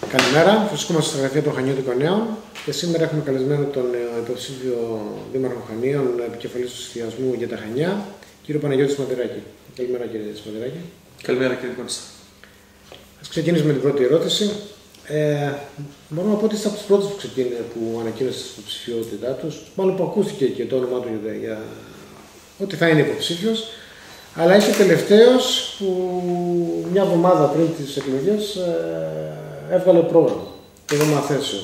Καλημέρα, βρισκόμαστε στα γραφεία των Χανιώτικων Νέων και σήμερα έχουμε καλεσμένο τον υποψήφιο Δήμαρχο Χανίων, επικεφαλής του συνδυασμού για τα Χανιά, κύριο Παναγιώτη Σμαντεράκη. Καλημέρα, κύριε Σμαντεράκη. Καλημέρα, κύριε Κόνστα. Ας ξεκινήσουμε με την πρώτη ερώτηση. Μπορούμε να πω ότι είστε από τους πρώτους που ανακοίνωσε την υποψηφιότητά τους, μάλλον που ακούστηκε και το όνομά του για ότι θα είναι υποψήφιος. Αλλά είσαι τελευταίος που μια εβδομάδα πριν τις εκλογές έβγαλε πρόγραμμα, πρόγραμμα θέσεων.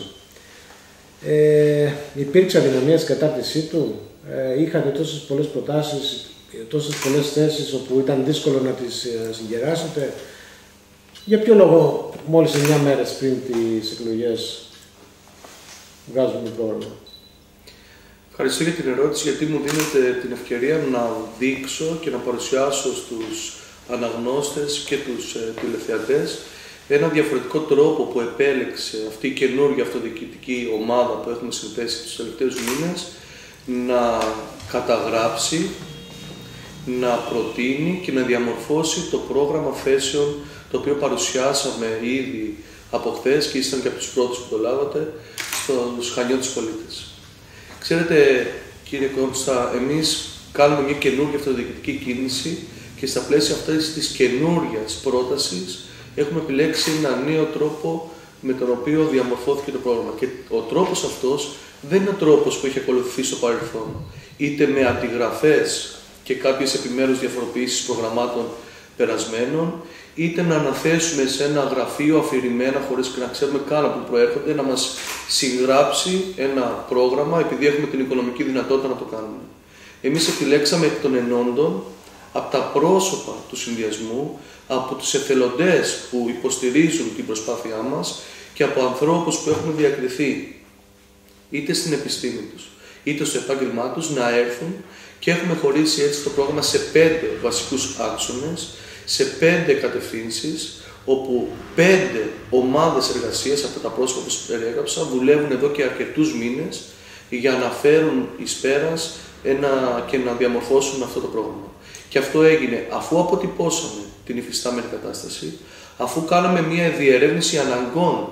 Υπήρξε αδυναμία στην κατάρτισή του, είχατε τόσες πολλές προτάσεις, τόσες πολλές θέσεις όπου ήταν δύσκολο να τις συγκεράσετε. Για ποιο λόγο μόλις 9 μέρες πριν τις εκλογές βγάζουμε πρόγραμμα? Ευχαριστώ για την ερώτηση, γιατί μου δίνετε την ευκαιρία να δείξω και να παρουσιάσω στους αναγνώστες και τους τηλεθεατές ένα διαφορετικό τρόπο που επέλεξε αυτή η καινούργια αυτοδιοικητική ομάδα που έχουμε συνθέσει τους τελευταίους μήνες να καταγράψει, να προτείνει και να διαμορφώσει το πρόγραμμα θέσεων το οποίο παρουσιάσαμε ήδη από χθες και ήσταν και από τους πρώτους που το λάβατε στους Χανιώτες πολίτες. Ξέρετε, κύριε Κόνστα, εμείς κάνουμε μια καινούργια αυτοδιοικητική κίνηση και στα πλαίσια αυτής της καινούργιας πρότασης έχουμε επιλέξει ένα νέο τρόπο με τον οποίο διαμορφώθηκε το πρόγραμμα. Και ο τρόπος αυτός δεν είναι ο τρόπος που έχει ακολουθηθεί στο παρελθόν, είτε με αντιγραφές και κάποιες επιμέρους διαφοροποιήσεις προγραμμάτων περασμένων, είτε να αναθέσουμε σε ένα γραφείο αφηρημένα, χωρίς να ξέρουμε καν από πού προέρχονται, να μας συγγράψει ένα πρόγραμμα, επειδή έχουμε την οικονομική δυνατότητα να το κάνουμε. Εμείς επιλέξαμε εκ των ενόντων, από τα πρόσωπα του συνδυασμού, από τους εθελοντές που υποστηρίζουν την προσπάθειά μας και από ανθρώπους που έχουν διακριθεί είτε στην επιστήμη τους, είτε στο επάγγελμά τους, να έρθουν, και έχουμε χωρίσει έτσι το πρόγραμμα σε 5 βασικούς άξονες, σε 5 κατευθύνσεις, όπου 5 ομάδες εργασίας από τα πρόσωπα που περιέγραψα δουλεύουν εδώ και αρκετούς μήνες για να φέρουν εις πέρας και να διαμορφώσουν αυτό το πρόγραμμα. Και αυτό έγινε αφού αποτυπώσαμε την υφιστάμενη κατάσταση, αφού κάναμε μια διερεύνηση αναγκών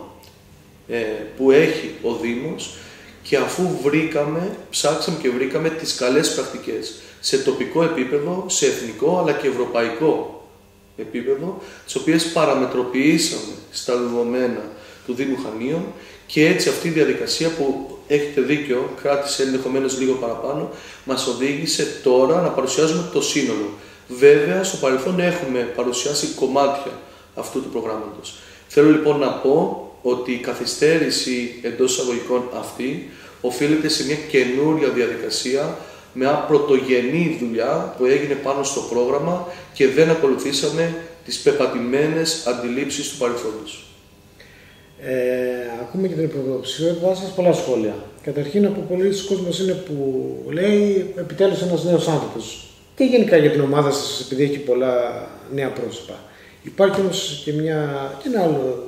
που έχει ο Δήμος και αφού ψάξαμε και βρήκαμε τις καλές πρακτικές σε τοπικό επίπεδο, σε εθνικό αλλά και ευρωπαϊκό επίπεδο, τις οποίες παραμετροποιήσαμε στα δεδομένα του Δήμου Χανίων, και έτσι αυτή η διαδικασία που έχετε δίκιο, κράτησε ενδεχομένως λίγο παραπάνω, μας οδήγησε τώρα να παρουσιάζουμε το σύνολο. Βέβαια, στο παρελθόν έχουμε παρουσιάσει κομμάτια αυτού του προγράμματος. Θέλω λοιπόν να πω ότι η καθυστέρηση εντός εισαγωγικών αυτή οφείλεται σε μια καινούρια διαδικασία, με μια πρωτογενή δουλειά που έγινε πάνω στο πρόγραμμα και δεν ακολουθήσαμε τις πεπατημένες αντιλήψεις του παρελθόντος. Ακούμε και την υποψηφιότητά σας πολλά σχόλια. Καταρχήν, από πολλοί κόσμος είναι που λέει επιτέλους ένας νέος άνθρωπος. Και γενικά για την ομάδα σας, επειδή έχει πολλά νέα πρόσωπα. Υπάρχει όμως και ένα άλλο,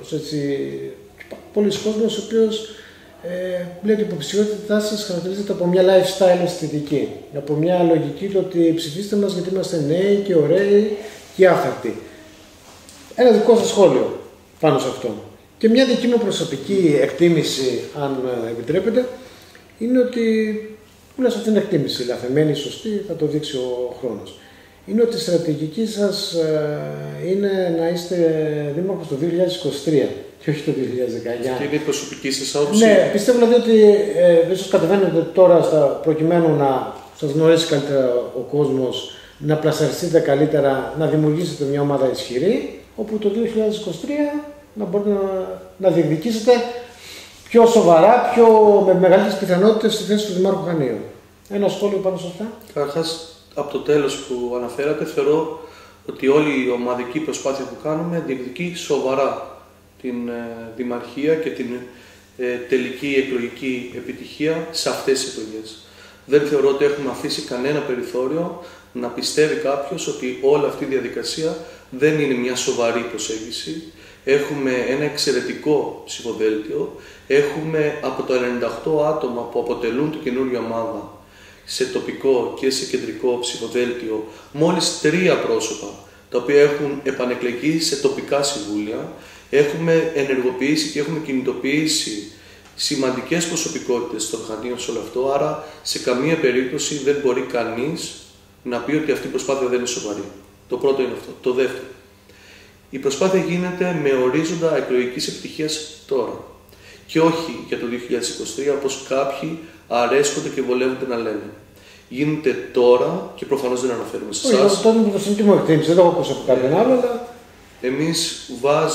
πολλοί κόσμος ο οποίος λέει ότι η υποψηφιότητά σας χαρακτηρίζεται από μια lifestyle αισθητική. Από μια λογική του ότι ψηφίστε μας γιατί είμαστε νέοι και ωραίοι και άφθαρτοι. Ένα δικό σας σχόλιο πάνω σε αυτό. Και μια δική μου προσωπική εκτίμηση, αν επιτρέπετε, είναι ότι, τουλάχιστον αυτή την εκτίμηση, λαθεμένη, σωστή, θα το δείξει ο χρόνος, είναι ότι η στρατηγική σας είναι να είστε δήμαρχος το 2023 και όχι το 2019. Αυτή είναι η προσωπική σας άποψη. Ναι, πιστεύω δηλαδή ότι ίσως κατεβαίνετε τώρα προκειμένου να σας γνωρίσει καλύτερα ο κόσμος, να πλασαριστείτε καλύτερα, να δημιουργήσετε μια ομάδα ισχυρή, όπου το 2023 να μπορείτε να διεκδικήσετε πιο σοβαρά, με μεγαλύτερες πιθανότητες στη θέση του Δημάρχου Χανίων. Ένα σχόλιο πάνω σε αυτά. Καταρχάς, από το τέλος που αναφέρατε, θεωρώ ότι όλη η ομαδική προσπάθεια που κάνουμε διεκδικεί σοβαρά την δημαρχία και την τελική εκλογική επιτυχία σε αυτές τις εκλογές. Δεν θεωρώ ότι έχουμε αφήσει κανένα περιθώριο να πιστεύει κάποιος ότι όλη αυτή η διαδικασία δεν είναι μια σοβαρή προσέγγιση. Έχουμε ένα εξαιρετικό ψηφοδέλτιο. Έχουμε από τα 98 άτομα που αποτελούν την καινούργια ομάδα σε τοπικό και σε κεντρικό ψηφοδέλτιο, μόλις 3 πρόσωπα τα οποία έχουν επανεκλεγεί σε τοπικά συμβούλια. Έχουμε ενεργοποιήσει και έχουμε κινητοποιήσει σημαντικές προσωπικότητες των Χανίων σε όλο αυτό, άρα σε καμία περίπτωση δεν μπορεί κανείς να πει ότι αυτή η προσπάθεια δεν είναι σοβαρή. Το πρώτο είναι αυτό. Το δεύτερο. Η προσπάθεια γίνεται με ορίζοντα εκλογικής επιτυχίας τώρα και όχι για το 2023 όπως κάποιοι αρέσκονται και βολεύονται να λένε. Γίνεται τώρα και προφανώς δεν αναφέρουμε σε εσάς. Τότε με το συνήθι μου εκτίμηση, δεν το έχω ακούσει από κάποιον άλλο, αλλά... Εμείς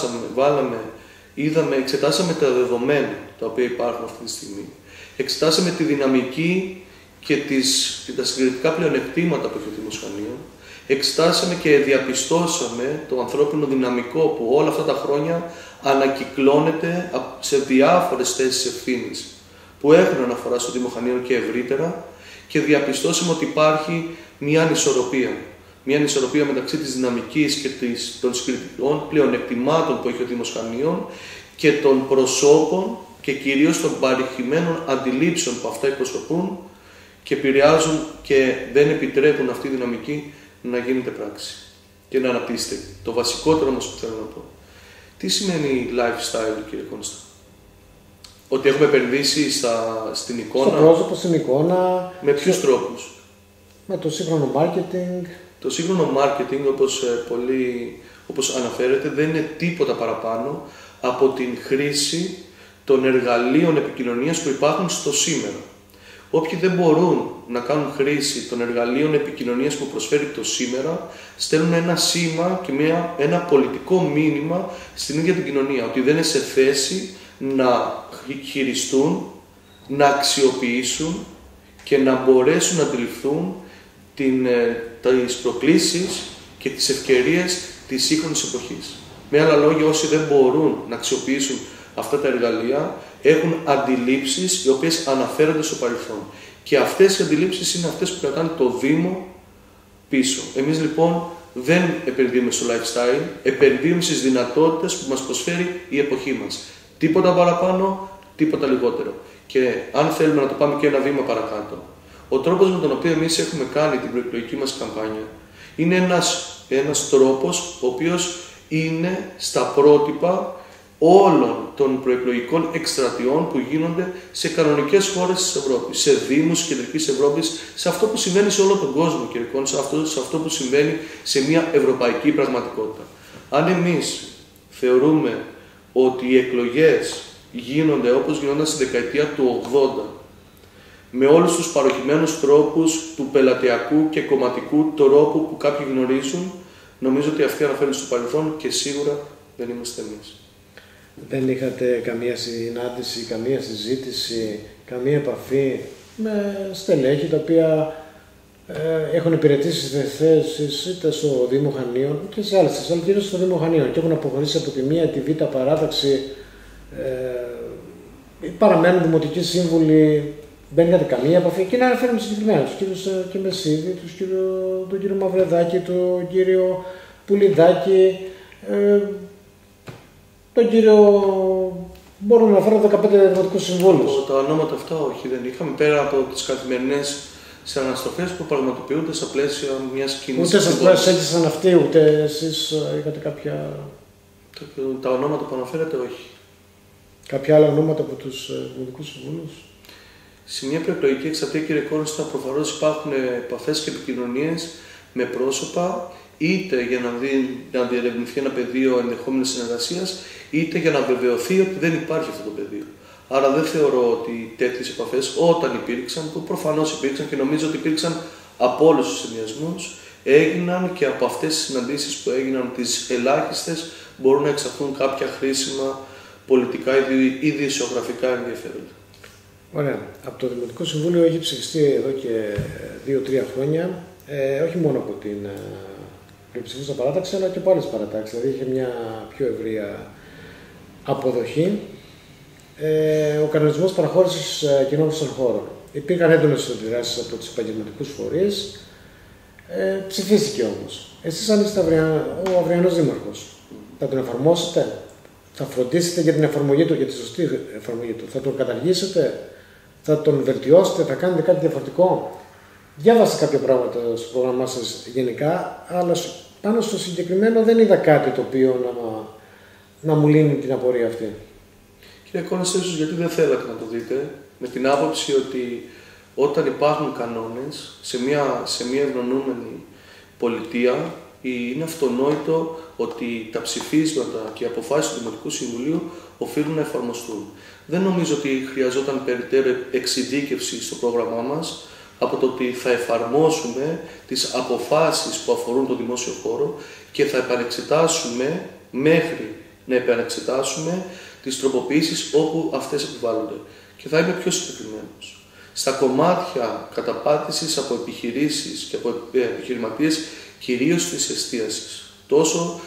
εξετάσαμε τα δεδομένα τα οποία υπάρχουν αυτή τη στιγμή. Εξετάσαμε τη δυναμική και τα συγκριτικά πλεονεκτήματα που έχει ο Δήμος Χανίων. Εξετάσαμε και διαπιστώσαμε το ανθρώπινο δυναμικό που όλα αυτά τα χρόνια ανακυκλώνεται σε διάφορες θέσεις ευθύνης που έχουν αναφορά στο Δήμο Χανίων και ευρύτερα και διαπιστώσαμε ότι υπάρχει μια ανισορροπία. Μια ανισορροπία μεταξύ της δυναμικής και των συγκριτικών πλεονεκτημάτων που έχει ο Δήμος Χανίων και των προσώπων και κυρίως των παρηχημένων αντιλήψεων που αυτά εκπροσωπούν και επηρεάζουν και δεν επιτρέπουν αυτή η δυναμική να γίνεται πράξη και να αναπτύσσεται. Το βασικότερο όμως που θέλω να πω. Τι σημαίνει lifestyle, κύριε Κόνστα? Ότι έχουμε επενδύσει στην εικόνα. Στο πρόσωπο, στην εικόνα. Με ποιους τρόπους? Με το σύγχρονο marketing. Το σύγχρονο marketing, όπως αναφέρεται, δεν είναι τίποτα παραπάνω από την χρήση των εργαλείων επικοινωνίας που υπάρχουν στο σήμερα. Όποιοι δεν μπορούν να κάνουν χρήση των εργαλείων επικοινωνίας που προσφέρει το σήμερα, στέλνουν ένα σήμα και ένα πολιτικό μήνυμα στην ίδια την κοινωνία, ότι δεν είναι σε θέση να χειριστούν, να αξιοποιήσουν και να μπορέσουν να αντιληφθούν τις προκλήσεις και τις ευκαιρίες της σύγχρονης εποχής. Με άλλα λόγια, όσοι δεν μπορούν να αξιοποιήσουν αυτά τα εργαλεία, έχουν αντιλήψεις οι οποίες αναφέρονται στο παρελθόν. Και αυτές οι αντιλήψεις είναι αυτές που κρατάνε το Δήμο πίσω. Εμείς λοιπόν δεν επενδύουμε στο lifestyle, επενδύουμε στις δυνατότητες που μας προσφέρει η εποχή μας. Τίποτα παραπάνω, τίποτα λιγότερο. Και αν θέλουμε να το πάμε και ένα βήμα παρακάτω, ο τρόπος με τον οποίο εμείς έχουμε κάνει την προεκλογική μας καμπάνια είναι ένας τρόπος ο οποίος είναι στα πρότυπα όλων των προεκλογικών εκστρατιών που γίνονται σε κανονικές χώρες της Ευρώπης, σε δήμους της κεντρικής Ευρώπης, σε αυτό που συμβαίνει σε όλο τον κόσμο, κύριε Κόνη, σε αυτό που συμβαίνει σε μια ευρωπαϊκή πραγματικότητα. Αν εμείς θεωρούμε ότι οι εκλογές γίνονται όπως γινόταν στη δεκαετία του 80, με όλους τους παροχημένους τρόπους του πελατειακού και κομματικού τρόπου που κάποιοι γνωρίζουν, νομίζω ότι αυτοί αναφέρουν στο παρελθόν και σίγουρα δεν είμαστε εμείς. Δεν είχατε καμία συνάντηση, καμία συζήτηση, καμία επαφή με στελέχη τα οποία έχουν υπηρετήσει σε θέσεις είτε στο Δήμο Χανίων και σε άλλες θέσεις, αλλά κυρίως στο Δήμο Χανίων και έχουν αποχωρήσει από τη μία τη β' παράταξη, παραμένουν δημοτικοί σύμβουλοι, δεν είχατε καμία επαφή? Και να αναφέρουμε συγκεκριμένα τους κύριους Κεμεσίδη, τον κύριο Μαυρεδάκη, τον κύριο Πουλιδάκη, τον κύριο, μπορώ να αναφέρω 15 δημοτικούς συμβούλους. Τα ονόματα αυτά όχι, δεν είχαμε, πέρα από τις καθημερινές αναστροφές που πραγματοποιούνται στα πλαίσια μιας κοινής. Ούτε σας προσέγγισαν αυτοί, ούτε εσείς είχατε κάποια... Τα ονόματα που αναφέρετε όχι. Κάποια άλλα ονόματα από τους δημοτικούς συμβούλους? Σε μια προεκλογική εξαρτία, κύριε Κόνστα, προφανώς υπάρχουν επαφές και επικοινωνίες με πρόσωπα, είτε για να διερευνηθεί ένα πεδίο ενδεχόμενης συνεργασίας, είτε για να βεβαιωθεί ότι δεν υπάρχει αυτό το πεδίο. Άρα δεν θεωρώ ότι τέτοιες επαφές, όταν υπήρξαν, που προφανώς υπήρξαν και νομίζω ότι υπήρξαν από όλους τους συνδυασμούς, έγιναν και από αυτές τις συναντήσεις που έγιναν, τις ελάχιστες, μπορούν να εξαχθούν κάποια χρήσιμα πολιτικά ή δημοσιογραφικά ενδιαφέροντα. Ωραία. Από το Δημοτικό Συμβούλιο έχει ψηφιστεί εδώ και 2-3 χρόνια, όχι μόνο από την πλειοψηφούσα παράταξη, αλλά και από άλλες παρατάξεις. Δηλαδή είχε μια πιο ευρεία αποδοχή. Ο κανονισμός παραχώρησης κοινόχρηστων χώρων. Υπήρχαν έντονες αντιδράσεις από τους επαγγελματικούς φορείς. Ψηφίστηκε όμως. Εσείς αν είστε ο αυριανός δήμαρχος, θα τον εφαρμόσετε? Θα φροντίσετε για την εφαρμογή του, για τη σωστή εφαρμογή του? Θα τον καταργήσετε? Θα τον βελτιώσετε? Θα κάνετε κάτι διαφορετικό? Διάβασα κάποια πράγματα στο πρόγραμμά σας γενικά, αλλά πάνω στο συγκεκριμένο δεν είδα κάτι το οποίο να μου λύνει την απορία αυτή. Κύριε Κόνας, ίσως γιατί δεν θέλατε να το δείτε, με την άποψη ότι όταν υπάρχουν κανόνες σε μια ευνοούμενη πολιτεία, είναι αυτονόητο ότι τα ψηφίσματα και οι αποφάσεις του Δημοτικού Συμβουλίου οφείλουν να εφαρμοστούν. Δεν νομίζω ότι χρειαζόταν περαιτέρω εξειδίκευση στο πρόγραμμά μας από το ότι θα εφαρμόσουμε τις αποφάσεις που αφορούν το δημόσιο χώρο και θα επανεξετάσουμε, μέχρι να επανεξετάσουμε τις τροποποιήσεις όπου αυτές επιβάλλονται. Και θα είμαι πιο συγκεκριμένος. Στα κομμάτια καταπάτησης από επιχειρήσεις και από επιχειρηματίες, κυρίως της εστίασης, τόσο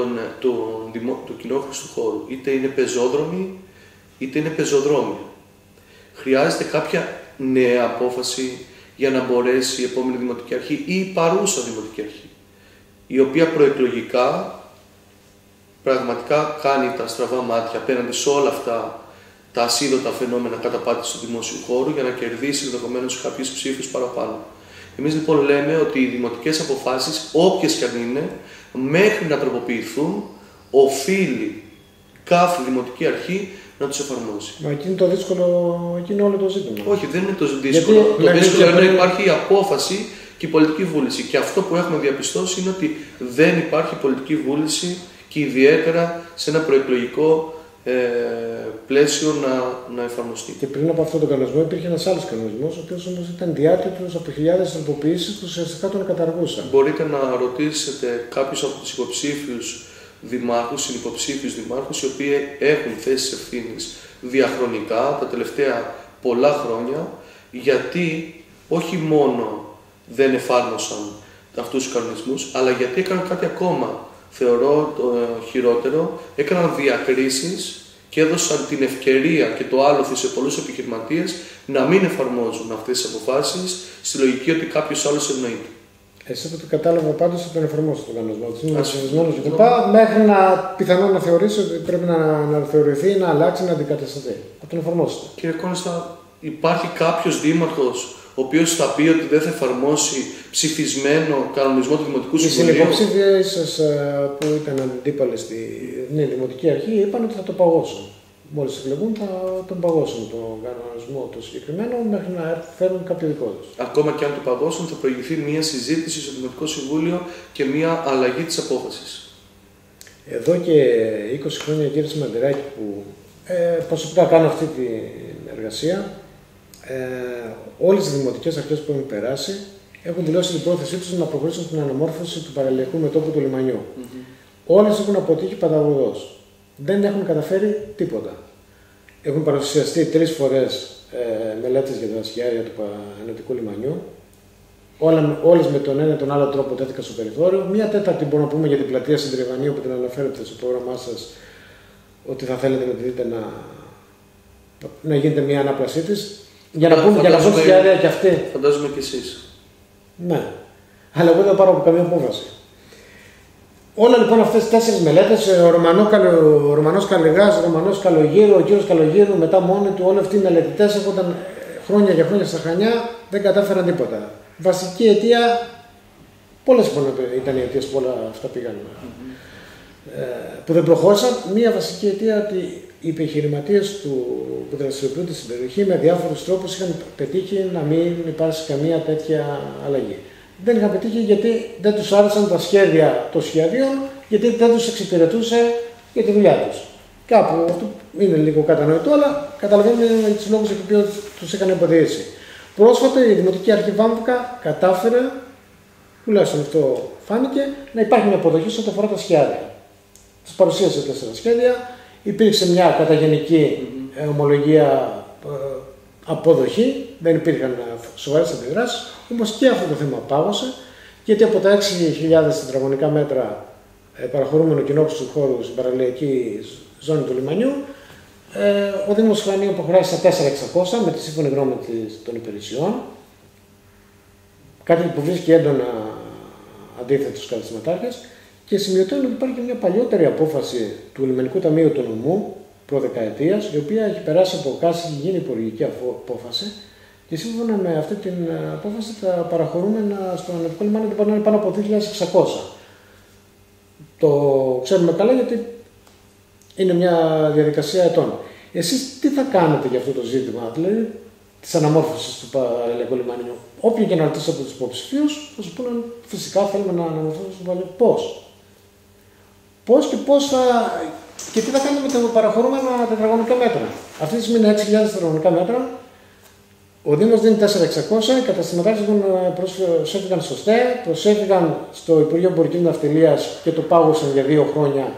του κοινόχρηστου χώρου, είτε είναι πεζόδρομοι, είτε είναι πεζοδρόμια. Χρειάζεται κάποια νέα απόφαση για να μπορέσει η επόμενη Δημοτική Αρχή ή η παρούσα Δημοτική Αρχή, η οποία προεκλογικά πραγματικά κάνει τα στραβά μάτια απέναντι σε όλα αυτά τα ασίδωτα φαινόμενα καταπάτησης του δημόσιου χώρου για να κερδίσει ενδεχομένως κάποιους ψήφους παραπάνω. Εμείς λοιπόν λέμε ότι οι δημοτικές αποφάσεις, όποιες και αν είναι, μέχρι να τροποποιηθούν, οφείλει κάθε Δημοτική Αρχή να τους εφαρμόσει. Μα εκεί είναι το δύσκολο, εκεί είναι όλο το ζήτημα. Όχι, δεν είναι το δύσκολο. Το δύσκολο είναι να υπάρχει η απόφαση και η πολιτική βούληση. Και αυτό που έχουμε διαπιστώσει είναι ότι δεν υπάρχει πολιτική βούληση και ιδιαίτερα σε ένα προεκλογικό πλαίσιο να εφαρμοστεί. Και πριν από αυτόν τον κανονισμό υπήρχε ένας άλλος κανονισμός, ο οποίος όμως ήταν διάτυπος από χιλιάδες τροποποιήσεις που ουσιαστικά τον καταργούσαν. Μπορείτε να ρωτήσετε κάποιους από τους υποψήφιους δημάρχους, συνυποψήφιους δημάρχους, οι οποίοι έχουν θέσεις ευθύνης διαχρονικά τα τελευταία πολλά χρόνια, γιατί όχι μόνο δεν εφάρμοσαν αυτούς τους κανονισμούς, αλλά γιατί έκαναν κάτι ακόμα. Θεωρώ χειρότερο, έκαναν διακρίσεις και έδωσαν την ευκαιρία και το άλοθη σε πολλούς επιχειρηματίες να μην εφαρμόζουν αυτές τις αποφάσεις στη λογική ότι κάποιος άλλος ευνοείται. Εσύ από το κατάλαβα πάντως θα τον εφαρμόσει τον κανονισμό. Είναι ασφαλισμένος και το πάει μέχρι να πιθανόν να θεωρήσει ότι πρέπει να θεωρηθεί, να αλλάξει, να αντικατασταθεί. Θα τον εφαρμόσετε. Κύριε Κόνστα, υπάρχει κάποιος δήμαρχος ο οποίος θα πει ότι δεν θα εφαρμόσει ψηφισμένο κανονισμό του Δημοτικού Συμβουλίου? Οι συνυποψήφιοι σας που ήταν αντίπαλοι στη Δημοτική Αρχή είπαν ότι θα το παγώσουν. Μόλις εκλεγούν θα τον παγώσουν τον κανονισμό το συγκεκριμένο μέχρι να φέρουν κάποιο δικό τους. Ακόμα και αν το παγώσουν, θα προηγηθεί μια συζήτηση στο Δημοτικό Συμβούλιο και μια αλλαγή της απόφασης. Εδώ και 20 χρόνια, κύριε Σιμαντηράκη, που προσωπικά κάνω αυτή την εργασία, όλες οι δημοτικές αρχές που έχουν περάσει έχουν δηλώσει την πρόθεσή τους να προχωρήσουν στην αναμόρφωση του παραλιακού μετώπου του λιμανιού. Όλες έχουν αποτύχει πανταγωγώς. Δεν έχουν καταφέρει τίποτα. Έχουν παρουσιαστεί 3 φορές μελέτες για τα σχέδια του ενωτικού λιμανιού. Όλες με τον ένα ή τον άλλο τρόπο τέθηκαν στο περιθώριο. Μία τέταρτη μπορούμε να πούμε για την πλατεία Συντριβανίου που την αναφέρετε στο πρόγραμμά σας, ότι θα θέλετε να τη δείτε να γίνεται μια ανάπλασή της. Για να πούμε για να πω σχέδια και αυτή. Φαντάζομαι κι εσείς. Ναι. Αλλά εγώ δεν πάρω από καμία απόφαση. Όλα λοιπόν αυτές τις 4 μελέτες, ο Ρωμανός Καλιγάς, ο Ρωμανός Καλογύρου, ο κύριος Καλογύρου, μετά μόνοι του, όλοι αυτοί οι μελετητές έρχονταν χρόνια για χρόνια στα Χανιά, δεν κατάφεραν τίποτα. Βασική αιτία, πολλές ήταν οι αιτίες που όλα αυτά πήγαν που δεν προχώρησαν. Μία βασική αιτία ότι οι επιχειρηματίες που δραστηριοποιούνται στην περιοχή με διάφορους τρόπους είχαν πετύχει να μην υπάρξει καμία τέτοια αλλαγή. Δεν είχαν πετύχει γιατί δεν τους άρεσαν τα σχέδια των σχέδιων, γιατί δεν τους εξυπηρετούσε για τη δουλειά τους. Κάπου αυτό είναι λίγο κατανοητό, αλλά καταλαβαίνουμε τους λόγους για τους οποίους τους είχαν υποδείξει. Πρόσφατα η Δημοτική Αρχή Βάμβουκα κατάφερε, τουλάχιστον αυτό φάνηκε, να υπάρχει μια αποδοχή σε ό,τι αφορά τα σχέδια. Τους παρουσίασε 4 σχέδια, υπήρξε μια καταγενική ομολογία αποδοχή, δεν υπήρχαν σοβαρές αντιδράσεις, όμως και αυτό το θέμα πάγωσε, γιατί από τα 6.000 τετραγωνικά μέτρα παραχωρούμενο κοινόχρηστου χώρου στην παραλιακή ζώνη του λιμανιού, ο Δήμος Χανίων αποχωράσει στα 4.600 με τη σύμφωνη γνώμη των υπηρεσιών, κάτι που βρίσκει έντονα αντίθετο στους καταστηματάρχες, και σημειωτέων ότι υπάρχει και μια παλιότερη απόφαση του Λιμενικού Ταμείου του Νομού, προδεκαετίας, η οποία έχει περάσει από κάση, έχει γίνει υπουργική απόφαση, και σύμφωνα με αυτή την απόφαση τα παραχωρούμενα στο Ανατολικό Λιμάνι δεν πάνε πάνω από 2.600. Το ξέρουμε καλά γιατί Είναι μια διαδικασία ετών. Εσείς τι θα κάνετε για αυτό το ζήτημα, δηλαδή της αναμόρφωσης του παραλιακού λιμανιού? Όποιον και να ρωτήσει από τους υποψηφίους θα σου πούνε φυσικά θέλουμε να αναμορφώσουμε το παραλιακό. Πώς? Πώς και πώς θα. Και τι θα κάνετε με τα παραχωρούμενα τετραγωνικά μέτρα? Αυτή τη στιγμή είναι 6.000 τετραγωνικά μέτρα. Ο Δήμος δίνει 4.600, οι καταστηματάρχες προσέφηκαν στο ΣΤΕ, προσέφηκαν στο Υπουργείο Εμπορικής Ναυτιλίας και το πάγωσαν για 2 χρόνια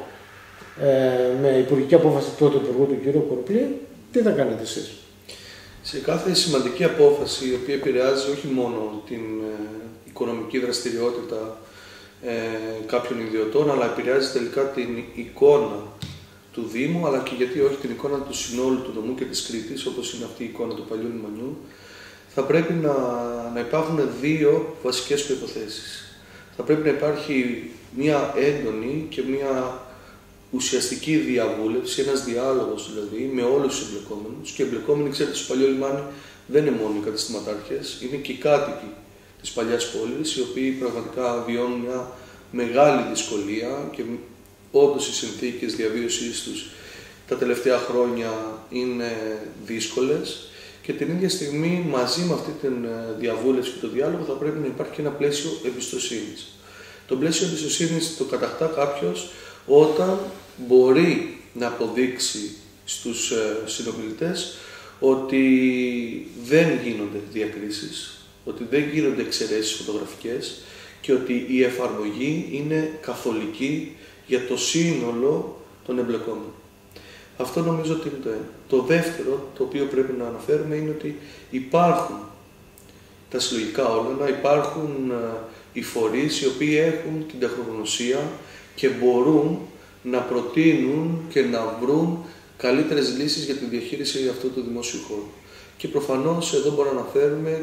με υπουργική απόφαση του Υπουργού του κ. Κουρουπλή. Τι θα κάνετε εσείς? Σε κάθε σημαντική απόφαση, η οποία επηρεάζει όχι μόνο την οικονομική δραστηριότητα κάποιων ιδιωτών, αλλά επηρεάζει τελικά την εικόνα του Δήμου, αλλά και γιατί όχι την εικόνα του συνόλου του νομού και της Κρήτης, όπως είναι αυτή η εικόνα του παλιού λιμανιού, θα πρέπει να υπάρχουν 2 βασικές προϋποθέσεις. Θα πρέπει να υπάρχει μια έντονη και μια ουσιαστική διαβούλευση, ένας διάλογος δηλαδή με όλους τους εμπλεκόμενους. Και οι εμπλεκόμενοι, ξέρετε, στο παλιό λιμάνι δεν είναι μόνο οι καταστηματάρχες, είναι και οι κάτοικοι της παλιάς πόλης, οι οποίοι πραγματικά βιώνουν μια μεγάλη δυσκολία και όντως οι συνθήκες διαβίωσής τους τα τελευταία χρόνια είναι δύσκολες. Και την ίδια στιγμή, μαζί με αυτή τη διαβούλευση και το διάλογο, θα πρέπει να υπάρχει και ένα πλαίσιο εμπιστοσύνης. Το πλαίσιο εμπιστοσύνης το κατακτά κάποιος όταν μπορεί να αποδείξει στους συνομιλητές ότι δεν γίνονται διακρίσεις, ότι δεν γίνονται εξαιρέσεις φωτογραφικές και ότι η εφαρμογή είναι καθολική για το σύνολο των εμπλεκόμενων. Αυτό νομίζω ότι είναι το ένα. Το δεύτερο, το οποίο πρέπει να αναφέρουμε, είναι ότι υπάρχουν τα συλλογικά όργανα, υπάρχουν οι φορείς οι οποίοι έχουν την τεχνογνωσία και μπορούν να προτείνουν και να βρουν καλύτερες λύσεις για τη διαχείριση αυτού του δημόσιου χώρου. Και προφανώς εδώ μπορούμε να αναφέρουμε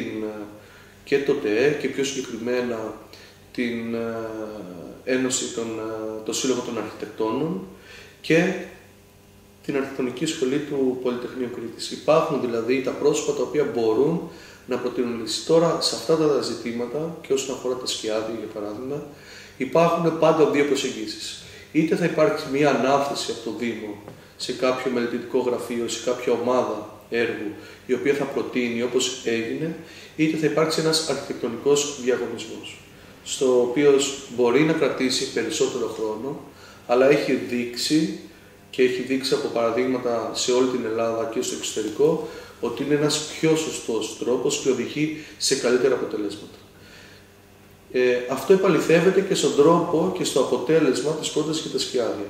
και το ΤΕΕ και πιο συγκεκριμένα την Ένωση, το Σύλλογο των Αρχιτεκτόνων και την Αρχιτεκτονική Σχολή του Πολυτεχνείου Κρήτης. Υπάρχουν δηλαδή τα πρόσωπα τα οποία μπορούν να προτείνουν λύσεις. Τώρα, σε αυτά τα ζητήματα και όσον αφορά τα σκιάδια, για παράδειγμα, υπάρχουν πάντα 2 προσεγγίσεις. Είτε θα υπάρξει μια ανάθεση από το Δήμο σε κάποιο μελετητικό γραφείο, σε κάποια ομάδα έργου, η οποία θα προτείνει όπως έγινε, είτε θα υπάρξει ένας αρχιτεκτονικός διαγωνισμός, στο οποίο μπορεί να κρατήσει περισσότερο χρόνο, αλλά έχει δείξει και έχει δείξει από παραδείγματα σε όλη την Ελλάδα και στο εξωτερικό, ότι είναι ένας πιο σωστός τρόπος και οδηγεί σε καλύτερα αποτελέσματα. Αυτό επαληθεύεται και στον τρόπο και στο αποτέλεσμα της πρότασης για τα σκιάδια.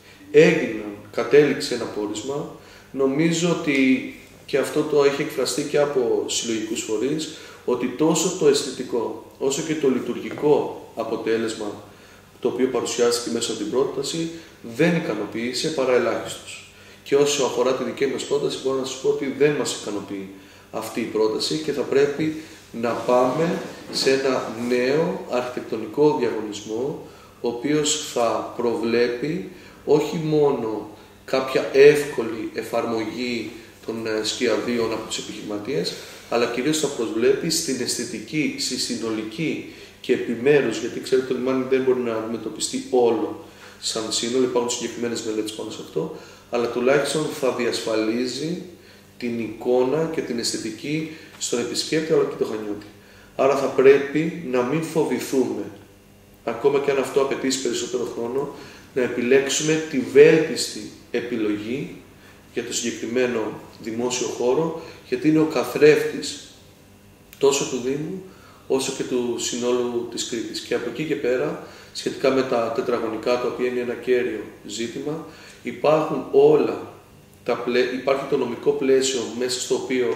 Κατέληξε ένα πόρισμα. Νομίζω ότι και αυτό το έχει εκφραστεί και από συλλογικούς φορείς, ότι τόσο το αισθητικό όσο και το λειτουργικό αποτέλεσμα το οποίο παρουσιάστηκε μέσα από την πρόταση δεν ικανοποίησε παρά ελάχιστος. Και όσο αφορά τη δική μας πρόταση, μπορώ να σας πω ότι δεν μας ικανοποιεί αυτή η πρόταση και θα πρέπει να πάμε σε ένα νέο αρχιτεκτονικό διαγωνισμό, ο οποίος θα προβλέπει όχι μόνο κάποια εύκολη εφαρμογή των σκιαδίων από τους επιχειρηματίες, αλλά κυρίως θα προσβλέπει στην αισθητική, στη συνολική και επιμέρους, γιατί ξέρετε το λιμάνι δεν μπορεί να αντιμετωπιστεί όλο σαν σύνολο, υπάρχουν συγκεκριμένες μελέτες πάνω σε αυτό, αλλά τουλάχιστον θα διασφαλίζει την εικόνα και την αισθητική στον επισκέπτη αλλά και το χανιώτη. Άρα θα πρέπει να μην φοβηθούμε, ακόμα και αν αυτό απαιτήσει περισσότερο χρόνο, να επιλέξουμε τη βέλτιστη επιλογή για το συγκεκριμένο δημόσιο χώρο, γιατί είναι ο καθρέφτης τόσο του Δήμου όσο και του συνόλου της Κρήτης. Και από εκεί και πέρα, σχετικά με τα τετραγωνικά, τα οποία είναι ένα κέριο ζήτημα, υπάρχουν όλα, υπάρχει το νομικό πλαίσιο μέσα στο οποίο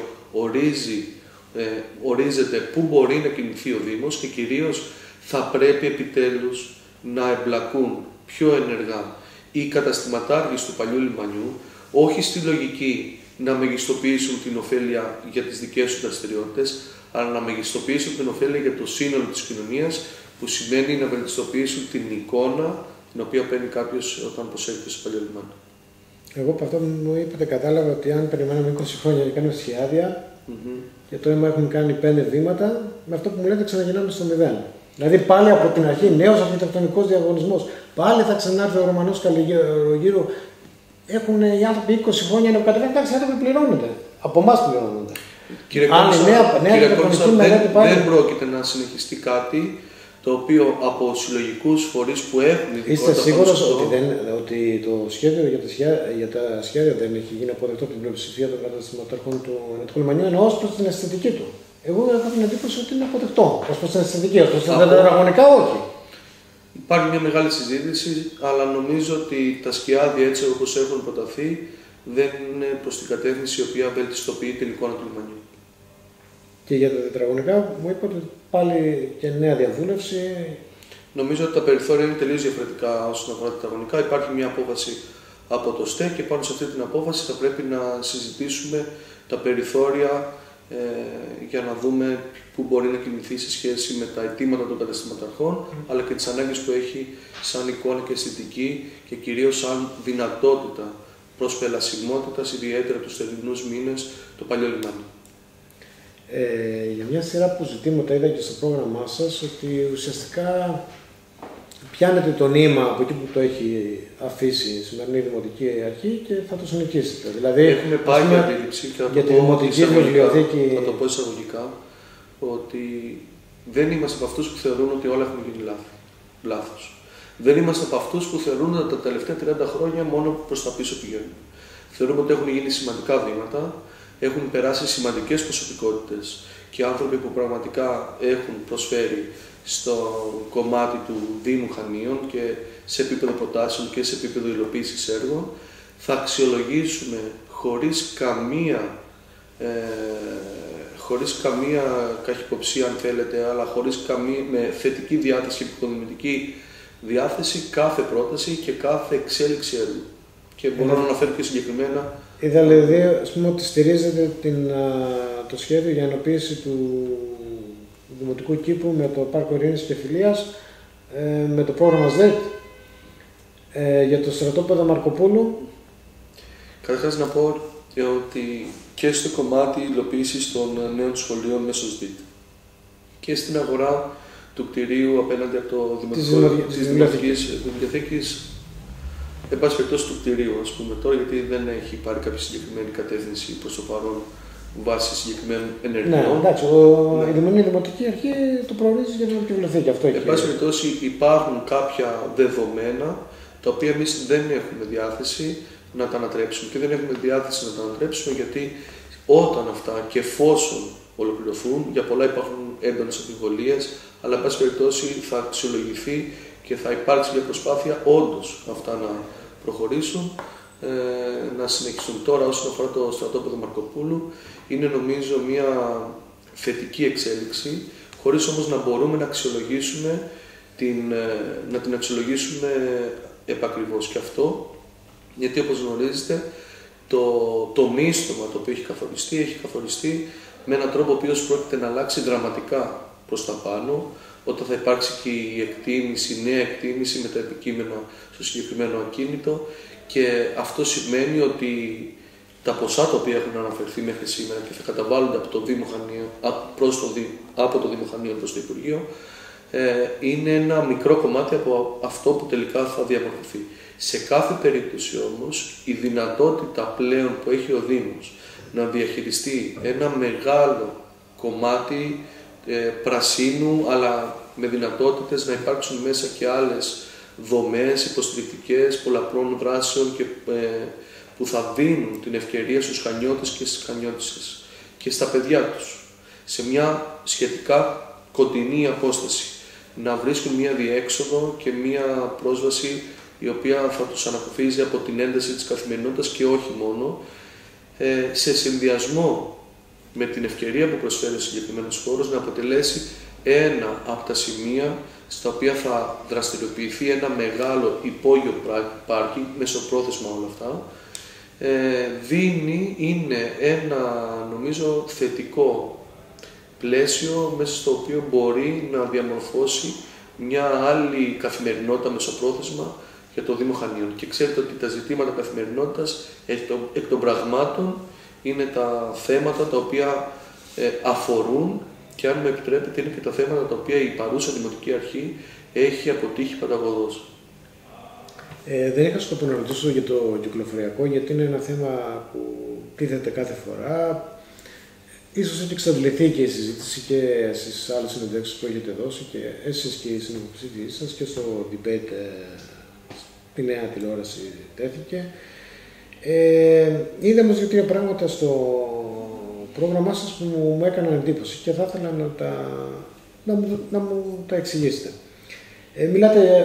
ορίζεται πού μπορεί να κινηθεί ο Δήμος και κυρίως θα πρέπει επιτέλους να εμπλακούν πιο ενεργά οι καταστηματάρχες του παλιού λιμανιού, όχι στη λογική να μεγιστοποιήσουν την ωφέλεια για τις δικές τους δραστηριότητες, αλλά να μεγιστοποιήσουν την ωφέλεια για το σύνολο της κοινωνίας, που σημαίνει να βελτιστοποιήσουν την εικόνα την οποία παίρνει κάποιος όταν προσέρχεται στο παλιό λιμάνι. Εγώ από αυτό που μου είπατε κατάλαβα ότι αν περιμέναμε 20 χρόνια για κάνουμε σχέδια, και τώρα έχουμε κάνει 5 βήματα, με αυτό που μου λέτε ξαναγυρνάμε στο 0. Δηλαδή πάλι από την αρχή νέος αρχιτεκτονικός διαγωνισμός. Πάλι θα ξανάρθει ο Ρωμανός Καλογύρου. Έχουν οι άνθρωποι 20 χρόνια να κατεβαίνουν. Εντάξει, οι άνθρωποι πληρώνονται. Από εμάς πληρώνονται. Κύριε Κόνιστα, δεν πρόκειται να συνεχιστεί κάτι το οποίο από συλλογικούς φορείς που έχουν ειδικότητα. Είστε σίγουρος ότι το σχέδιο για τα σχέδια δεν έχει γίνει αποδεκτό από την πλειοψηφία των καταστηματάρχων του Ενωτικού Λιμανιού, ενώ ως προς την αισθητική του? Εγώ έχω την εντύπωση ότι είναι αποδεκτό. Ως προς την αισθητική, ως προς τα τετραγωνικά όχι. Υπάρχει μια μεγάλη συζήτηση, αλλά νομίζω ότι τα σκιάδια έτσι όπως έχουν προταθεί δεν είναι προς την κατεύθυνση η οποία βελτιστοποιεί την εικόνα του λιμανιού. Και για τα τετραγωνικά μου είπατε πάλι και νέα διαβούλευση. Νομίζω ότι τα περιθώρια είναι τελείως διαφορετικά όσον αφορά τα τετραγωνικά. Υπάρχει μια απόφαση από το ΣΤΕ και πάνω σε αυτή την απόφαση θα πρέπει να συζητήσουμε τα περιθώρια για να δούμε πού μπορεί να κινηθεί σε σχέση με τα αιτήματα των καταστηματαρχών, αλλά και τις ανάγκες που έχει σαν εικόνα και αισθητική και κυρίως σαν δυνατότητα προσπελασιμότητας, ιδιαίτερα τους θερινούς μήνες, το παλιό λιμάνι. Για μια σειρά από ζητήματα είδα και στο πρόγραμμά σας ότι ουσιαστικά πιάνετε το νήμα από εκεί που το έχει αφήσει η σημερινή Δημοτική Αρχή και θα το συνεχίσετε. Δηλαδή, έχουμε πάει για αντίληψη και για τη Δημοτική Βιβλιοθήκη. Θα το πω εισαγωγικά ότι δεν είμαστε από αυτούς που θεωρούν ότι όλα έχουν γίνει λάθος. Δεν είμαστε από αυτούς που θεωρούν ότι τα τελευταία 30 χρόνια μόνο προς τα πίσω πηγαίνουν. Θεωρούμε ότι έχουν γίνει σημαντικά βήματα, έχουν περάσει σημαντικές προσωπικότητες και άνθρωποι που πραγματικά έχουν προσφέρει στο κομμάτι του Δήμου Χανίων και σε επίπεδο προτάσεων και σε επίπεδο υλοποίησης έργων. Θα αξιολογήσουμε χωρίς καμία καχυποψία αν θέλετε, αλλά με θετική διάθεση και επικοδομητική διάθεση κάθε πρόταση και κάθε εξέλιξη έργου. Και μπορώ να αναφέρω και συγκεκριμένα. Είδα δηλαδή ότι στηρίζετε το σχέδιο για ενοποίηση του Δημοτικού Κήπου με το Πάρκο Ειρήνης και Φιλίας, με το πρόγραμμα ΣΔΕΤ, για το στρατόπεδο Μαρκοπούλου. Καταρχάς να πω ότι και στο κομμάτι υλοποίησης των νέων σχολείων μέσω ΣΔΕΤ και στην αγορά του κτηρίου απέναντι από το Δημοτικό της Δημοτικής Βιβλιοθήκης, εν πάση περιπτώσει του κτηρίου, ας πούμε τώρα, γιατί δεν έχει πάρει κάποια συγκεκριμένη κατεύθυνση προς το παρόν βάσει συγκεκριμένων ενεργειών. Ναι, εντάξει, η Δημοτική Αρχή το προορίζει για την Βιβλιοθήκη. Αυτό έχει. Εν πάση περιπτώσει, υπάρχουν κάποια δεδομένα τα οποία εμείς δεν έχουμε διάθεση να τα ανατρέψουμε. Και δεν έχουμε διάθεση να τα ανατρέψουμε γιατί όταν αυτά και εφόσον ολοκληρωθούν, για πολλά υπάρχουν έντονες αμφιβολίες, αλλά εν πάση περιπτώσει θα αξιολογηθεί και θα υπάρξει μια προσπάθεια όντως αυτά να προχωρήσουν, να συνεχιστούν. Τώρα όσον αφορά το στρατόπεδο Μαρκοπούλου, είναι νομίζω μια θετική εξέλιξη, χωρίς όμως να μπορούμε να την αξιολογήσουμε επακριβώς. Και αυτό γιατί όπως γνωρίζετε το μίστομα το οποίο έχει καθοριστεί με έναν τρόπο ο οποίος πρόκειται να αλλάξει δραματικά προς τα πάνω, όταν θα υπάρξει και η νέα εκτίμηση με τα επικείμενα στο συγκεκριμένο ακίνητο, και αυτό σημαίνει ότι τα ποσά τα οποία έχουν αναφερθεί μέχρι σήμερα και θα καταβάλλονται από το Δήμο Χανίων, από το Δήμο Χανίων προς το Υπουργείο, είναι ένα μικρό κομμάτι από αυτό που τελικά θα διαμορφωθεί. Σε κάθε περίπτωση όμως η δυνατότητα πλέον που έχει ο Δήμος να διαχειριστεί ένα μεγάλο κομμάτι πρασίνου, αλλά με δυνατότητες να υπάρξουν μέσα και άλλες δομές υποστηρικτικές πολλαπλών δράσεων και που θα δίνουν την ευκαιρία στους Χανιώτες και στις Χανιώτισσες και στα παιδιά τους σε μια σχετικά κοντινή απόσταση να βρίσκουν μια διέξοδο και μια πρόσβαση η οποία θα τους ανακουφίζει από την ένταση της καθημερινότητας και όχι μόνο, σε συνδυασμό με την ευκαιρία που προσφέρει ο συγκεκριμένος χώρος να αποτελέσει ένα από τα σημεία στα οποία θα δραστηριοποιηθεί ένα μεγάλο υπόγειο πάρκινγκ, μεσοπρόθεσμα όλα αυτά. Είναι ένα νομίζω θετικό πλαίσιο μέσα στο οποίο μπορεί να διαμορφώσει μια άλλη καθημερινότητα μεσοπρόθεσμα για το Δήμο Χανίων. Και ξέρετε ότι τα ζητήματα καθημερινότητας εκ των πραγμάτων είναι τα θέματα τα οποία αφορούν, και αν με επιτρέπετε είναι και τα θέματα τα οποία η παρούσα Δημοτική Αρχή έχει αποτύχει παταγωδώς. Δεν είχα σκοπό να ρωτήσω για το κυκλοφοριακό, γιατί είναι ένα θέμα που τίθεται κάθε φορά. Ίσως έχει εξαντληθεί και η συζήτηση και στις άλλες συνεντεύξεις που έχετε δώσει και εσείς και οι συνυποψήφιοι σας και στο debate στη νέα τηλεόραση τέθηκε. Είδαμε δύο-τρία πράγματα στο πρόγραμμά σας που μου έκαναν εντύπωση και θα ήθελα να μου τα εξηγήσετε. Μιλάτε,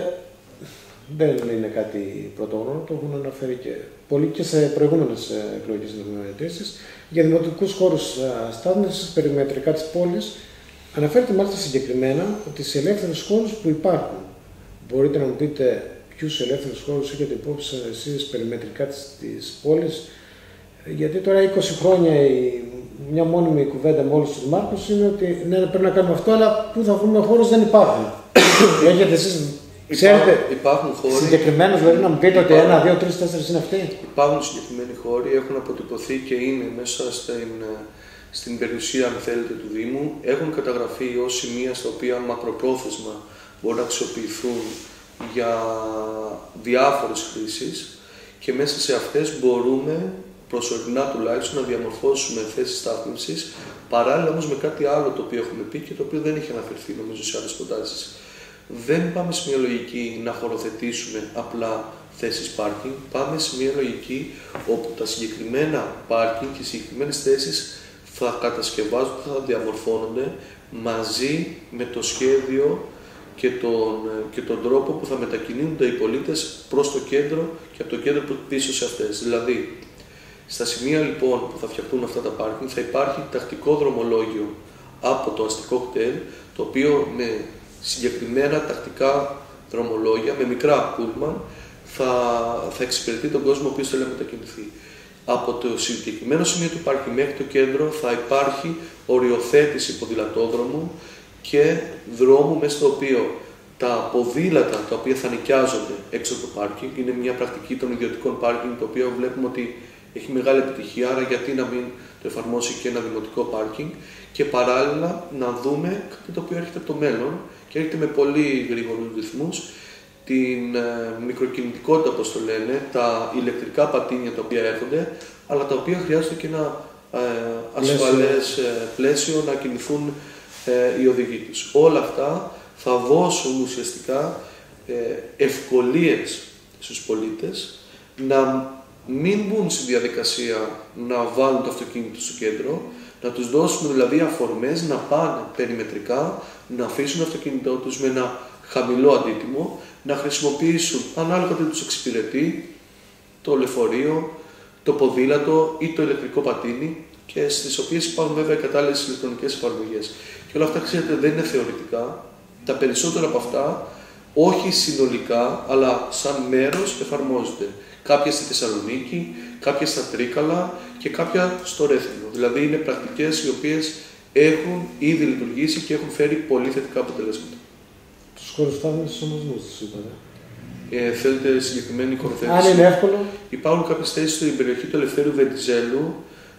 δεν είναι κάτι πρωτόγνωρο, το έχουν αναφέρει και πολλοί και σε προηγούμενες εκλογικές συνεδριάσεις, για δημοτικούς χώρους στάθμευσης περιμετρικά της πόλης. Αναφέρεται μάλιστα συγκεκριμένα ότι σε ελεύθερους χώρους που υπάρχουν. Μπορείτε να μου πείτε ποιους ελεύθερους χώρους έχετε υπόψη εσείς περιμετρικά της πόλης? Γιατί τώρα 20 χρόνια μια μόνιμη κουβέντα με όλους τους δημάρχους είναι ότι ναι, πρέπει να κάνουμε αυτό, αλλά πού θα βρούμε χώρους δεν υπάρχουν. Έχετε εσείς, ξέρετε, υπάρχουν χώροι. Συγκεκριμένως, δηλαδή να μου πείτε ότι 1, 2, 3, 4 είναι αυτοί? Υπάρχουν συγκεκριμένοι χώροι, έχουν αποτυπωθεί και είναι μέσα στην περιουσία, αν θέλετε, του Δήμου. Έχουν καταγραφεί ως σημεία στα οποία μακροπρόθεσμα μπορούν να αξιοποιηθούν για διάφορες χρήσεις και μέσα σε αυτές μπορούμε προσωρινά τουλάχιστον να διαμορφώσουμε θέσεις στάθμευσης, παράλληλα όμως με κάτι άλλο το οποίο έχουμε πει και το οποίο δεν έχει αναφερθεί νομίζω σε άλλες προτάσεις. Δεν πάμε σε μια λογική να χωροθετήσουμε απλά θέσεις πάρκινγκ, πάμε σε μια λογική όπου τα συγκεκριμένα πάρκινγκ και οι συγκεκριμένες θέσεις θα κατασκευάζονται, θα διαμορφώνονται μαζί με το σχέδιο και τον τρόπο που θα μετακινούνται οι πολίτες προς το κέντρο και από το κέντρο πίσω σε αυτές. Δηλαδή, στα σημεία λοιπόν που θα φτιαχτούν αυτά τα πάρκινγκ θα υπάρχει τακτικό δρομολόγιο από το αστικό κτέλ, το οποίο με συγκεκριμένα τακτικά δρομολόγια, με μικρά πούλμαν, θα εξυπηρετεί τον κόσμο ο οποίος θέλει να μετακινηθεί. Από το συγκεκριμένο σημείο του πάρκινγκ μέχρι το κέντρο θα υπάρχει οριοθέτηση ποδηλατόδρομου και δρόμου μέσα στο οποίο τα ποδήλατα τα οποία θα νοικιάζονται έξω από το πάρκινγκ, είναι μια πρακτική των ιδιωτικών πάρκινγκ, το οποίο βλέπουμε ότι έχει μεγάλη επιτυχία, άρα γιατί να μην το εφαρμόσει και ένα δημοτικό πάρκινγκ, και παράλληλα να δούμε κάτι το οποίο έρχεται από το μέλλον και έρχεται με πολύ γρήγορους ρυθμούς, την μικροκινητικότητα, όπως το λένε, τα ηλεκτρικά πατίνια τα οποία έρχονται, αλλά τα οποία χρειάζεται και ένα ασφαλές πλαίσιο να κινηθούν οι οδηγοί τους. Όλα αυτά θα δώσουν ουσιαστικά ευκολίες στους πολίτες να μην μπουν στη διαδικασία να βάλουν το αυτοκίνητο στο κέντρο, να τους δώσουμε δηλαδή αφορμές να πάνε περιμετρικά, να αφήσουν το αυτοκίνητό τους με ένα χαμηλό αντίτιμο, να χρησιμοποιήσουν ανάλογα τι τους εξυπηρετεί το λεωφορείο, το ποδήλατο ή το ηλεκτρικό πατίνι, και στις οποίες υπάρχουν βέβαια κατάλληλες ηλεκτρονικές εφαρμογές. Και όλα αυτά, ξέρετε, δεν είναι θεωρητικά. Τα περισσότερα από αυτά, όχι συνολικά, αλλά σαν μέρος εφαρμόζονται. Κάποια στη Θεσσαλονίκη, κάποια στα Τρίκαλα και κάποια στο Ρέθυμνο. Δηλαδή είναι πρακτικές οι οποίες έχουν ήδη λειτουργήσει και έχουν φέρει πολύ θετικά αποτελέσματα. Τους χώρους στάθμευσης όμως δεν τους είπατε. Θέλετε συγκεκριμένη χωροθέτηση? Αν είναι εύκολο. Υπάρχουν κάποιες θέσεις στην περιοχή του Ελευθέρου Βενιζέλου.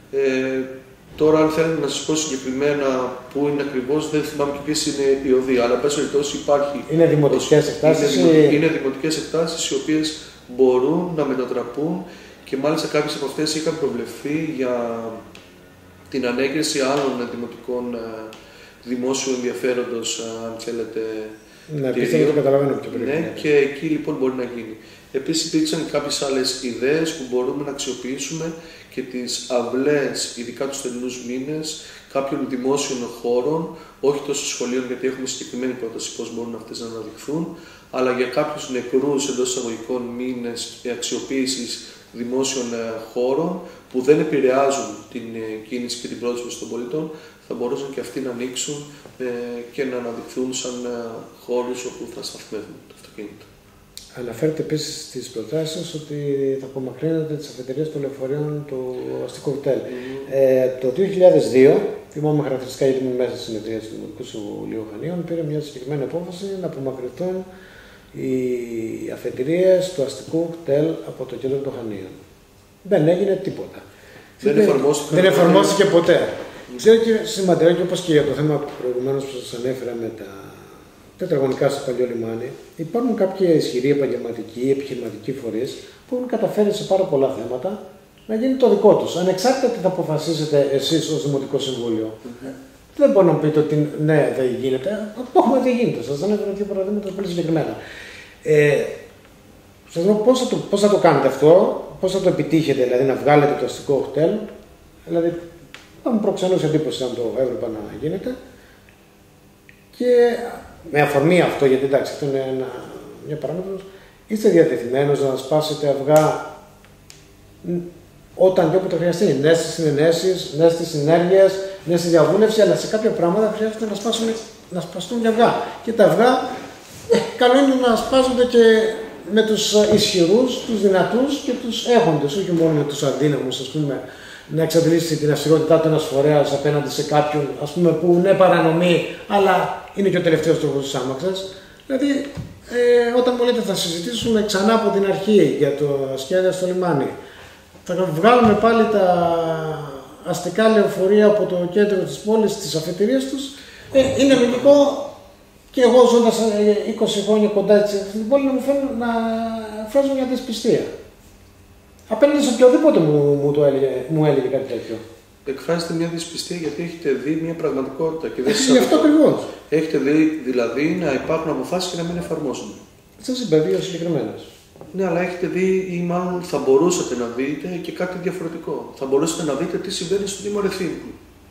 Τώρα, αν θέλετε να σας πω συγκεκριμένα πού είναι ακριβώς, δεν θυμάμαι και ποιες είναι οι οδοί, αλλά πες περιπτώσει υπάρχει. Είναι δημοτικές εκτάσεις? Είναι δημοτικές εκτάσεις οι οποίες μπορούν να μετατραπούν και μάλιστα κάποιες από αυτές είχαν προβλεφθεί για την ανέγκριση άλλων δημοτικών δημόσιου ενδιαφέροντος, αν θέλετε. Ναι, πιστεύω ότι το καταλαβαίνω ποιο πρέπει. Ναι, και εκεί λοιπόν μπορεί να γίνει. Επίσης υπήρξαν κάποιες άλλες ιδέες που μπορούμε να αξιοποιήσουμε και τις αυλές, ειδικά τους θερινούς μήνες, κάποιων δημόσιων χώρων, όχι τόσο σχολείων, γιατί έχουμε συγκεκριμένη πρόταση πώς μπορούν αυτές να αναδειχθούν, αλλά για κάποιους νεκρούς εντός εισαγωγικών μήνες αξιοποίησης δημόσιων χώρων που δεν επηρεάζουν την κίνηση και την πρόσβαση των πολιτών, θα μπορούσαν και αυτοί να ανοίξουν και να αναδειχθούν σαν χώρους όπου θα σταθμεύουν το αυτοκίνητο. Αναφέρετε επίσης στις προτάσεις σας ότι θα απομακρύνετε τις αφετηρίες των λεωφορείων του αστικού κτέλ. Το 2002, θυμάμαι χαρακτηριστικά γιατί ήμουν μέσα στη συνεδρία του Δημοτικού Συμβουλίου Χανίων, πήρε μια συγκεκριμένη απόφαση να απομακρυνθούν οι αφετηρίες του αστικού κτέλ από το κέντρο των Χανίων. Δεν έγινε τίποτα. Δεν εφαρμόστηκε ποτέ. Ξέρω και σημαντικό, και όπως και για το θέμα προηγουμένως που σας ανέφερα με τα τετραγωνικά στο παλιό λιμάνι, υπάρχουν κάποιοι ισχυροί επαγγελματικοί, επιχειρηματικοί φορείς που έχουν καταφέρει σε πάρα πολλά θέματα να γίνει το δικό τους. Ανεξάρτητα τι θα αποφασίσετε εσείς ως Δημοτικό Συμβούλιο. Δεν μπορώ να μου πείτε ότι ναι, δεν γίνεται. Όχι, δεν γίνεται. Σας δίνω δύο παραδείγματα πολύ συγκεκριμένα. Σας δω πώς θα το κάνετε αυτό, πώς θα το επιτύχετε, δηλαδή να βγάλετε το αστικό οχτέλ. Δηλαδή, θα μου προξενούσε εντύπωση αν το έβλεπα να γίνεται. Και με αφορμή αυτό, γιατί εντάξει, αυτό είναι μια παράμετρος, είστε διατεθειμένος να σπάσετε αυγά όταν και όποτε χρειαστεί. Ναι στις συνενέσεις, ναι στις συνέργειες, ναι στη διαβούλευση, αλλά σε κάποια πράγματα χρειάζεται να σπαστούν και αυγά. Και τα αυγά, καλό είναι να σπάζονται και με τους ισχυρούς, τους δυνατούς και τους έχοντες, όχι μόνο με τους αδύναμους, ας πούμε, να εξαντλήσει την αυστηρότητά του ένας φορέας απέναντι σε κάποιον, ας πούμε, που ναι παρανομεί, αλλά είναι και ο τελευταίος τρόπος της άμαξας. Δηλαδή, όταν μου λέτε θα συζητήσουμε ξανά από την αρχή για το σχέδιο στο λιμάνι, θα βγάλουμε πάλι τα αστικά λεωφορεία από το κέντρο της πόλης, τις αφετηρίες τους, είναι λογικό και εγώ ζώντας 20 χρόνια κοντά στην πόλη να μου φέρνουν να φράζω μια δυσπιστία. Απέναντι σε οποιοδήποτε μου έλεγε κάτι τέτοιο. Εκφράζετε μια δυσπιστία γιατί έχετε δει μια πραγματικότητα και δεν σας Γι' αυτό ακριβώς. Έχετε δει δηλαδή να υπάρχουν αποφάσεις και να μην εφαρμόζονται. Σας είπα δύο συγκεκριμένες. Ναι, αλλά έχετε δει ή μάλλον θα μπορούσατε να δείτε και κάτι διαφορετικό. Θα μπορούσατε να δείτε τι συμβαίνει στο Δήμο Ρεθύμνου.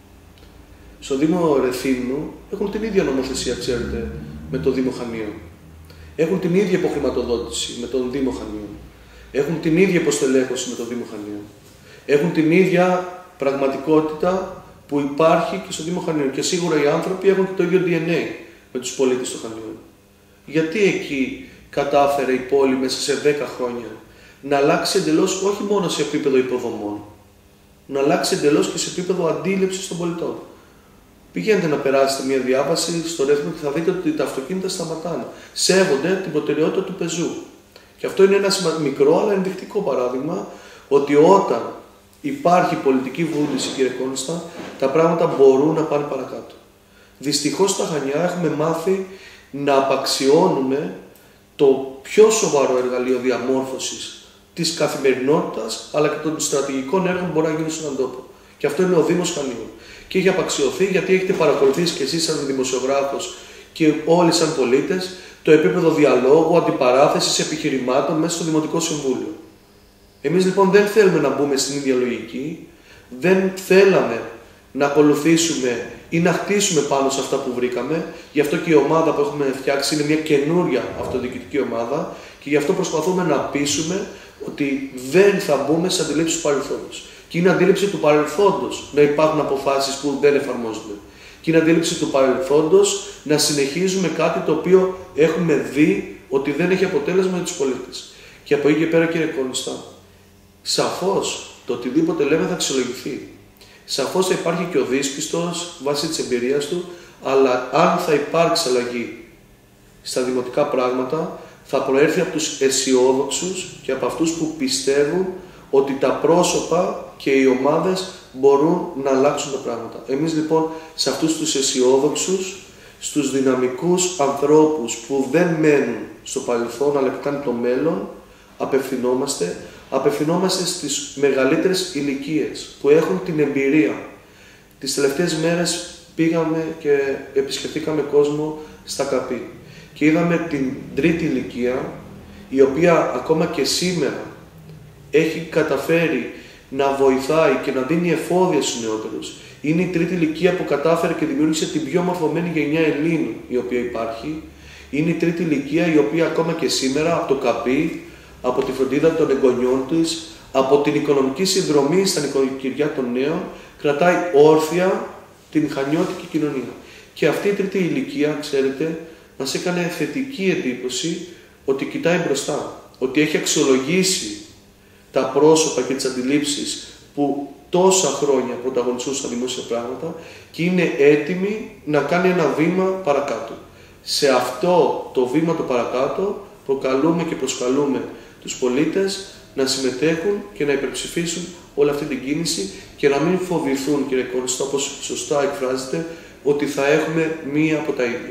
Στο Δήμο Ρεθύμνου έχουν την ίδια νομοθεσία, ξέρετε, με το Δήμο Χανίων. Έχουν την ίδια υποχρηματοδότηση με τον Δήμο Χανίων. Έχουν την ίδια υποστελέχωση με τον Δήμο Χανίων. Έχουν την ίδια πραγματικότητα που υπάρχει και στο Δήμο Χανίων. Και σίγουρα οι άνθρωποι έχουν και το ίδιο DNA με τους πολίτες των Χανίων. Γιατί εκεί κατάφερε η πόλη μέσα σε 10 χρόνια να αλλάξει εντελώς, όχι μόνο σε επίπεδο υποδομών, να αλλάξει εντελώς και σε επίπεδο αντίληψης των πολιτών. Πηγαίνετε να περάσετε μια διάβαση στο Ρέθμο και θα δείτε ότι τα αυτοκίνητα σταματάνε. Σέβονται την προτεραιότητα του πεζού. Και αυτό είναι ένα μικρό αλλά ενδεικτικό παράδειγμα ότι όταν υπάρχει πολιτική βούληση, κύριε Κόνστα, τα πράγματα μπορούν να πάνε παρακάτω. Δυστυχώς στα Χανιά έχουμε μάθει να απαξιώνουμε το πιο σοβαρό εργαλείο διαμόρφωσης της καθημερινότητας αλλά και των στρατηγικών έργων που μπορεί να γίνουν στον τόπο. Και αυτό είναι ο Δήμος Χανίων. Και έχει απαξιωθεί γιατί έχετε παρακολουθήσει και εσείς σαν δημοσιογράφος και όλοι σαν πολίτες το επίπεδο διαλόγου, αντιπαράθεσης, επιχειρημάτων μέσα στο Δημοτικό Συμβούλιο. Εμείς λοιπόν δεν θέλουμε να μπούμε στην ίδια λογική, δεν θέλαμε να ακολουθήσουμε ή να χτίσουμε πάνω σε αυτά που βρήκαμε. Γι' αυτό και η ομάδα που έχουμε φτιάξει είναι μια καινούρια αυτοδιοικητική ομάδα και γι' αυτό προσπαθούμε να πείσουμε ότι δεν θα μπούμε σε αντιλήψεις του παρελθόντος. Και είναι αντίληψη του παρελθόντος να υπάρχουν αποφάσεις που δεν εφαρμόζονται. Και είναι αντίληψη του παρελθόντος να συνεχίζουμε κάτι το οποίο έχουμε δει ότι δεν έχει αποτέλεσμα για τους πολίτες. Και από εκεί και πέρα, κύριε Κόνστα, σαφώς το οτιδήποτε λέμε θα αξιολογηθεί. Σαφώς θα υπάρχει και ο δύσπιστος βάσει της εμπειρίας του, αλλά αν θα υπάρξει αλλαγή στα δημοτικά πράγματα, θα προέρθει από τους αισιόδοξους και από αυτούς που πιστεύουν ότι τα πρόσωπα και οι ομάδες μπορούν να αλλάξουν τα πράγματα. Εμείς λοιπόν σε αυτούς τους αισιόδοξους, στους δυναμικούς ανθρώπους που δεν μένουν στο παρελθόν αλλά κοιτάνε το μέλλον, απευθυνόμαστε στις μεγαλύτερες ηλικίες που έχουν την εμπειρία. Τις τελευταίες μέρες πήγαμε και επισκεφτήκαμε κόσμο στα ΚΑΠΗ και είδαμε την τρίτη ηλικία, η οποία ακόμα και σήμερα έχει καταφέρει να βοηθάει και να δίνει εφόδια στους νεότερους. Είναι η τρίτη ηλικία που κατάφερε και δημιούργησε την πιο μορφωμένη γενιά Ελλήνων η οποία υπάρχει. Είναι η τρίτη ηλικία η οποία ακόμα και σήμερα από το ΚΑΠΗ, από τη φροντίδα των εγγονιών της, από την οικονομική συνδρομή στα νοικοκυριά των νέων, κρατάει όρθια την χανιώτικη κοινωνία. Και αυτή η τρίτη ηλικία, ξέρετε, μας έκανε θετική εντύπωση ότι κοιτάει μπροστά, ότι έχει αξιολογήσει τα πρόσωπα και τις αντιλήψεις που τόσα χρόνια πρωταγωνιστούν στα δημόσια πράγματα και είναι έτοιμη να κάνει ένα βήμα παρακάτω. Σε αυτό το βήμα το παρακάτω προκαλούμε και προσκαλούμε τους πολίτες να συμμετέχουν και να υπερψηφίσουν όλη αυτή την κίνηση και να μην φοβηθούν, κύριε Κόνστα, όπως σωστά εκφράζεται, ότι θα έχουμε μία από τα ίδια.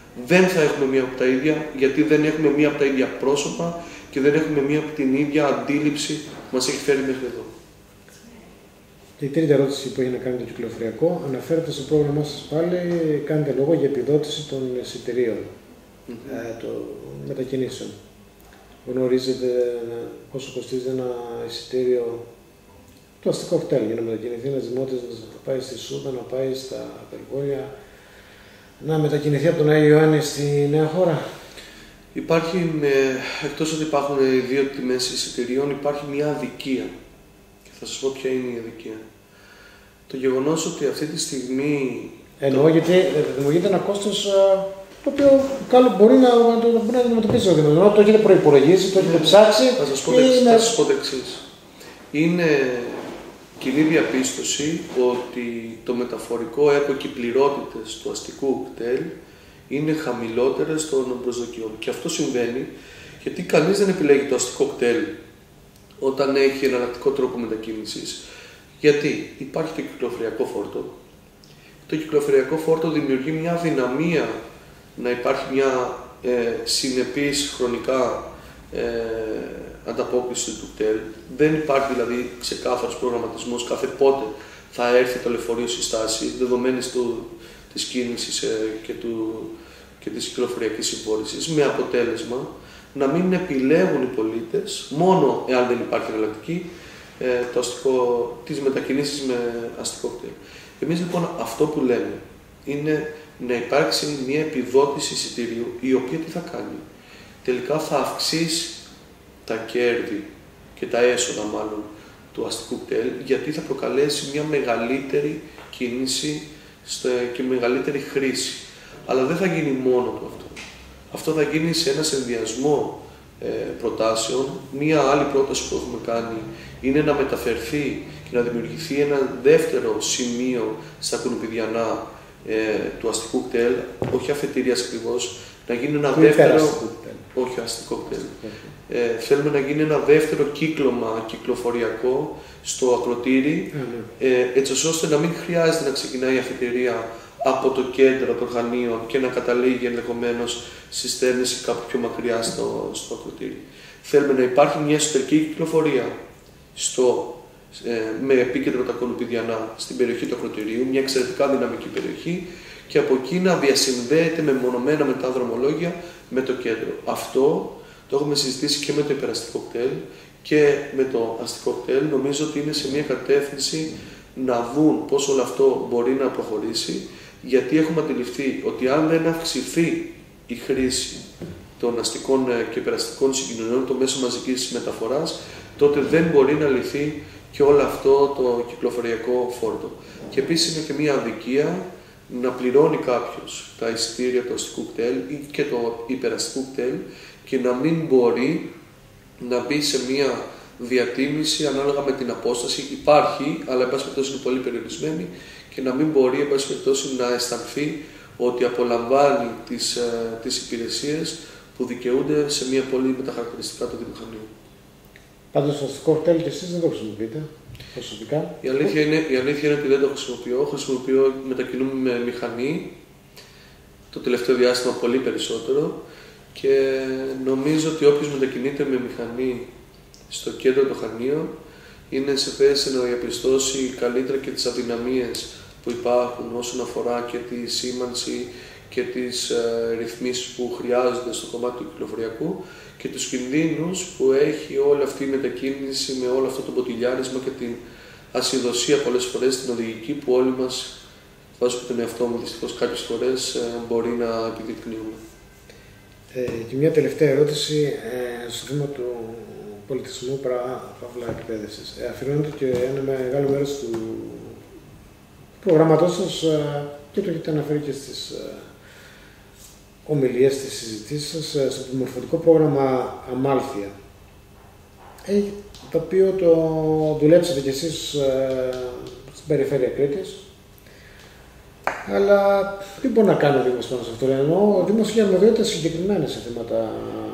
δεν θα έχουμε μία από τα ίδια, γιατί δεν έχουμε μία από τα ίδια πρόσωπα και δεν έχουμε μία από την ίδια αντίληψη που μας έχει φέρει μέχρι εδώ. Και η τρίτη ερώτηση που έχει να κάνει το κυκλοφοριακό αναφέρεται στο πρόγραμμά σας πάλι, κάνετε λόγο για επιδότηση των εισιτηρίων των μετακινήσεων. Γνωρίζετε πόσο κοστίζει ένα εισιτήριο το αστικό κτέλ για να μετακινηθεί ένας δημότης, να πάει στη Σούδα, να πάει στα Περβόλια, να μετακινηθεί από τον Άγιο Ιωάννη στη νέα χώρα. Υπάρχει, εκτός ότι υπάρχουν δύο τιμές εισιτηρίων, υπάρχει μια αδικία. Και θα σας πω ποια είναι η αδικία. Το γεγονός ότι αυτή τη στιγμή... Εννοώ γιατί δημιουργείται ένα κόστος το οποίο μπορεί να αντιμετωπίσει ο Δήμος. Το έχετε προϋπολογίσει, το έχετε ψάξει. Θα σας πω το εξής. Είναι κοινή διαπίστωση ότι το μεταφορικό έργο και οι πληρότητες του αστικού κτέλ είναι χαμηλότερες των προσδοκιών. Και αυτό συμβαίνει γιατί κανείς δεν επιλέγει το αστικό κτέλ όταν έχει εναλλακτικό τρόπο μετακίνησης. Γιατί υπάρχει το κυκλοφοριακό φόρτο. Το κυκλοφοριακό φόρτο δημιουργεί μια αδυναμία να υπάρχει μια συνεπής χρονικά ανταπόκριση του κτέλ. Δεν υπάρχει δηλαδή ξεκάθαρος προγραμματισμός κάθε πότε θα έρθει το λεωφορείο στη στάση, δεδομένης της κίνησης και της κυκλοφοριακής συμφόρησης, με αποτέλεσμα να μην επιλέγουν οι πολίτες, μόνο εάν δεν υπάρχει εναλλακτική, τις μετακινήσεις με αστικό κτέλ. Εμείς λοιπόν αυτό που λέμε είναι να υπάρξει μια επιδότηση εισιτηρίου, η οποία τι θα κάνει? Τελικά θα αυξήσει τα κέρδη και τα έσοδα μάλλον του αστικού κτέλ, γιατί θα προκαλέσει μια μεγαλύτερη κίνηση και μεγαλύτερη χρήση. Αλλά δεν θα γίνει μόνο του αυτό. Αυτό θα γίνει σε ένα συνδυασμό προτάσεων. Μία άλλη πρόταση που έχουμε κάνει είναι να μεταφερθεί και να δημιουργηθεί ένα δεύτερο σημείο στα κουνουπιδιανά του αστικού κτέλ, όχι αφετηρίας ακριβώς, να γίνει ένα δεύτερο... Όχι αστικό κτέλ. Θέλουμε να γίνει ένα δεύτερο κύκλωμα κυκλοφοριακό στο ακροτήρι, έτσι ώστε να μην χρειάζεται να ξεκινάει η αφετηρία από το κέντρο των Χανίων και να καταλήγει ενδεχομένως στη στέρνηση κάπου πιο μακριά στο ακροτήρι. Θέλουμε να υπάρχει μια εσωτερική κυκλοφορία με επίκεντρο τα κουνουπιδιανά στην περιοχή του ακροτηρίου, μια εξαιρετικά δυναμική περιοχή, και από εκεί να διασυνδέεται με μονομένα μετά δρομολόγια με το κέντρο. Αυτό το έχουμε συζητήσει και με το υπεραστικό κτέλ και με το αστικό κτέλ. Νομίζω ότι είναι σε μια κατεύθυνση να δουν πώς όλο αυτό μπορεί να προχωρήσει, γιατί έχουμε αντιληφθεί ότι αν δεν αυξηθεί η χρήση των αστικών και υπεραστικών συγκοινωνιών, το μέσο μαζικής μεταφοράς, τότε δεν μπορεί να λυθεί και όλο αυτό το κυκλοφοριακό φόρτο. Και επίσης είναι και μια αδικία να πληρώνει κάποιος τα εισιτήρια του αστικού κτέλ ή και το υπεραστικού κτέλ και να μην μπορεί να μπει σε μια διατίμηση ανάλογα με την απόσταση. Υπάρχει, αλλά εν πάση περιπτώσει είναι πολύ περιορισμένη, και να μην μπορεί εν πάση περιπτώσει να αισθανθεί ότι απολαμβάνει τις υπηρεσίες που δικαιούνται σε μια πόλη με τα χαρακτηριστικά του Δήμου Χανίων. Πάντως το αστικό κτέλ και εσείς δεν το χρησιμοποιείτε προσωπικά? Η αλήθεια είναι ότι δεν το χρησιμοποιώ. Μετακινούμε με μηχανή το τελευταίο διάστημα πολύ περισσότερο, και νομίζω ότι όποιος μετακινείται με μηχανή στο κέντρο των Χανίων είναι σε θέση να διαπιστώσει καλύτερα και τις αδυναμίες που υπάρχουν όσον αφορά και τη σήμανση και τις ρυθμίσεις που χρειάζονται στο κομμάτι του κυκλοφοριακού και τους κινδύνους που έχει όλη αυτή η μετακίνηση με όλο αυτό το ποτηλιάρισμα και την ασυδοσία πολλές φορές στην οδηγική που όλοι μας, βάζω και τον εαυτό μου δυστυχώς κάποιες φορές, μπορεί να επιδεικνύουμε. Και μια τελευταία ερώτηση στο θέμα του πολιτισμού παύλα εκπαίδευσης. Αφιερώνεται και ένα μεγάλο μέρος του προγραμματός σας και το έχετε αναφέρει και στις ομιλίες, στις συζητήσεις σας, στο μορφωτικό πρόγραμμα Αμάλθεια, το οποίο το δουλέψατε κι εσείς στην περιφέρεια Κρήτης. Αλλά τι μπορεί να κάνει ο Δήμος πάνω σε αυτό? Ο Δήμος έχει αρμοδιότητες συγκεκριμένες σε θέματα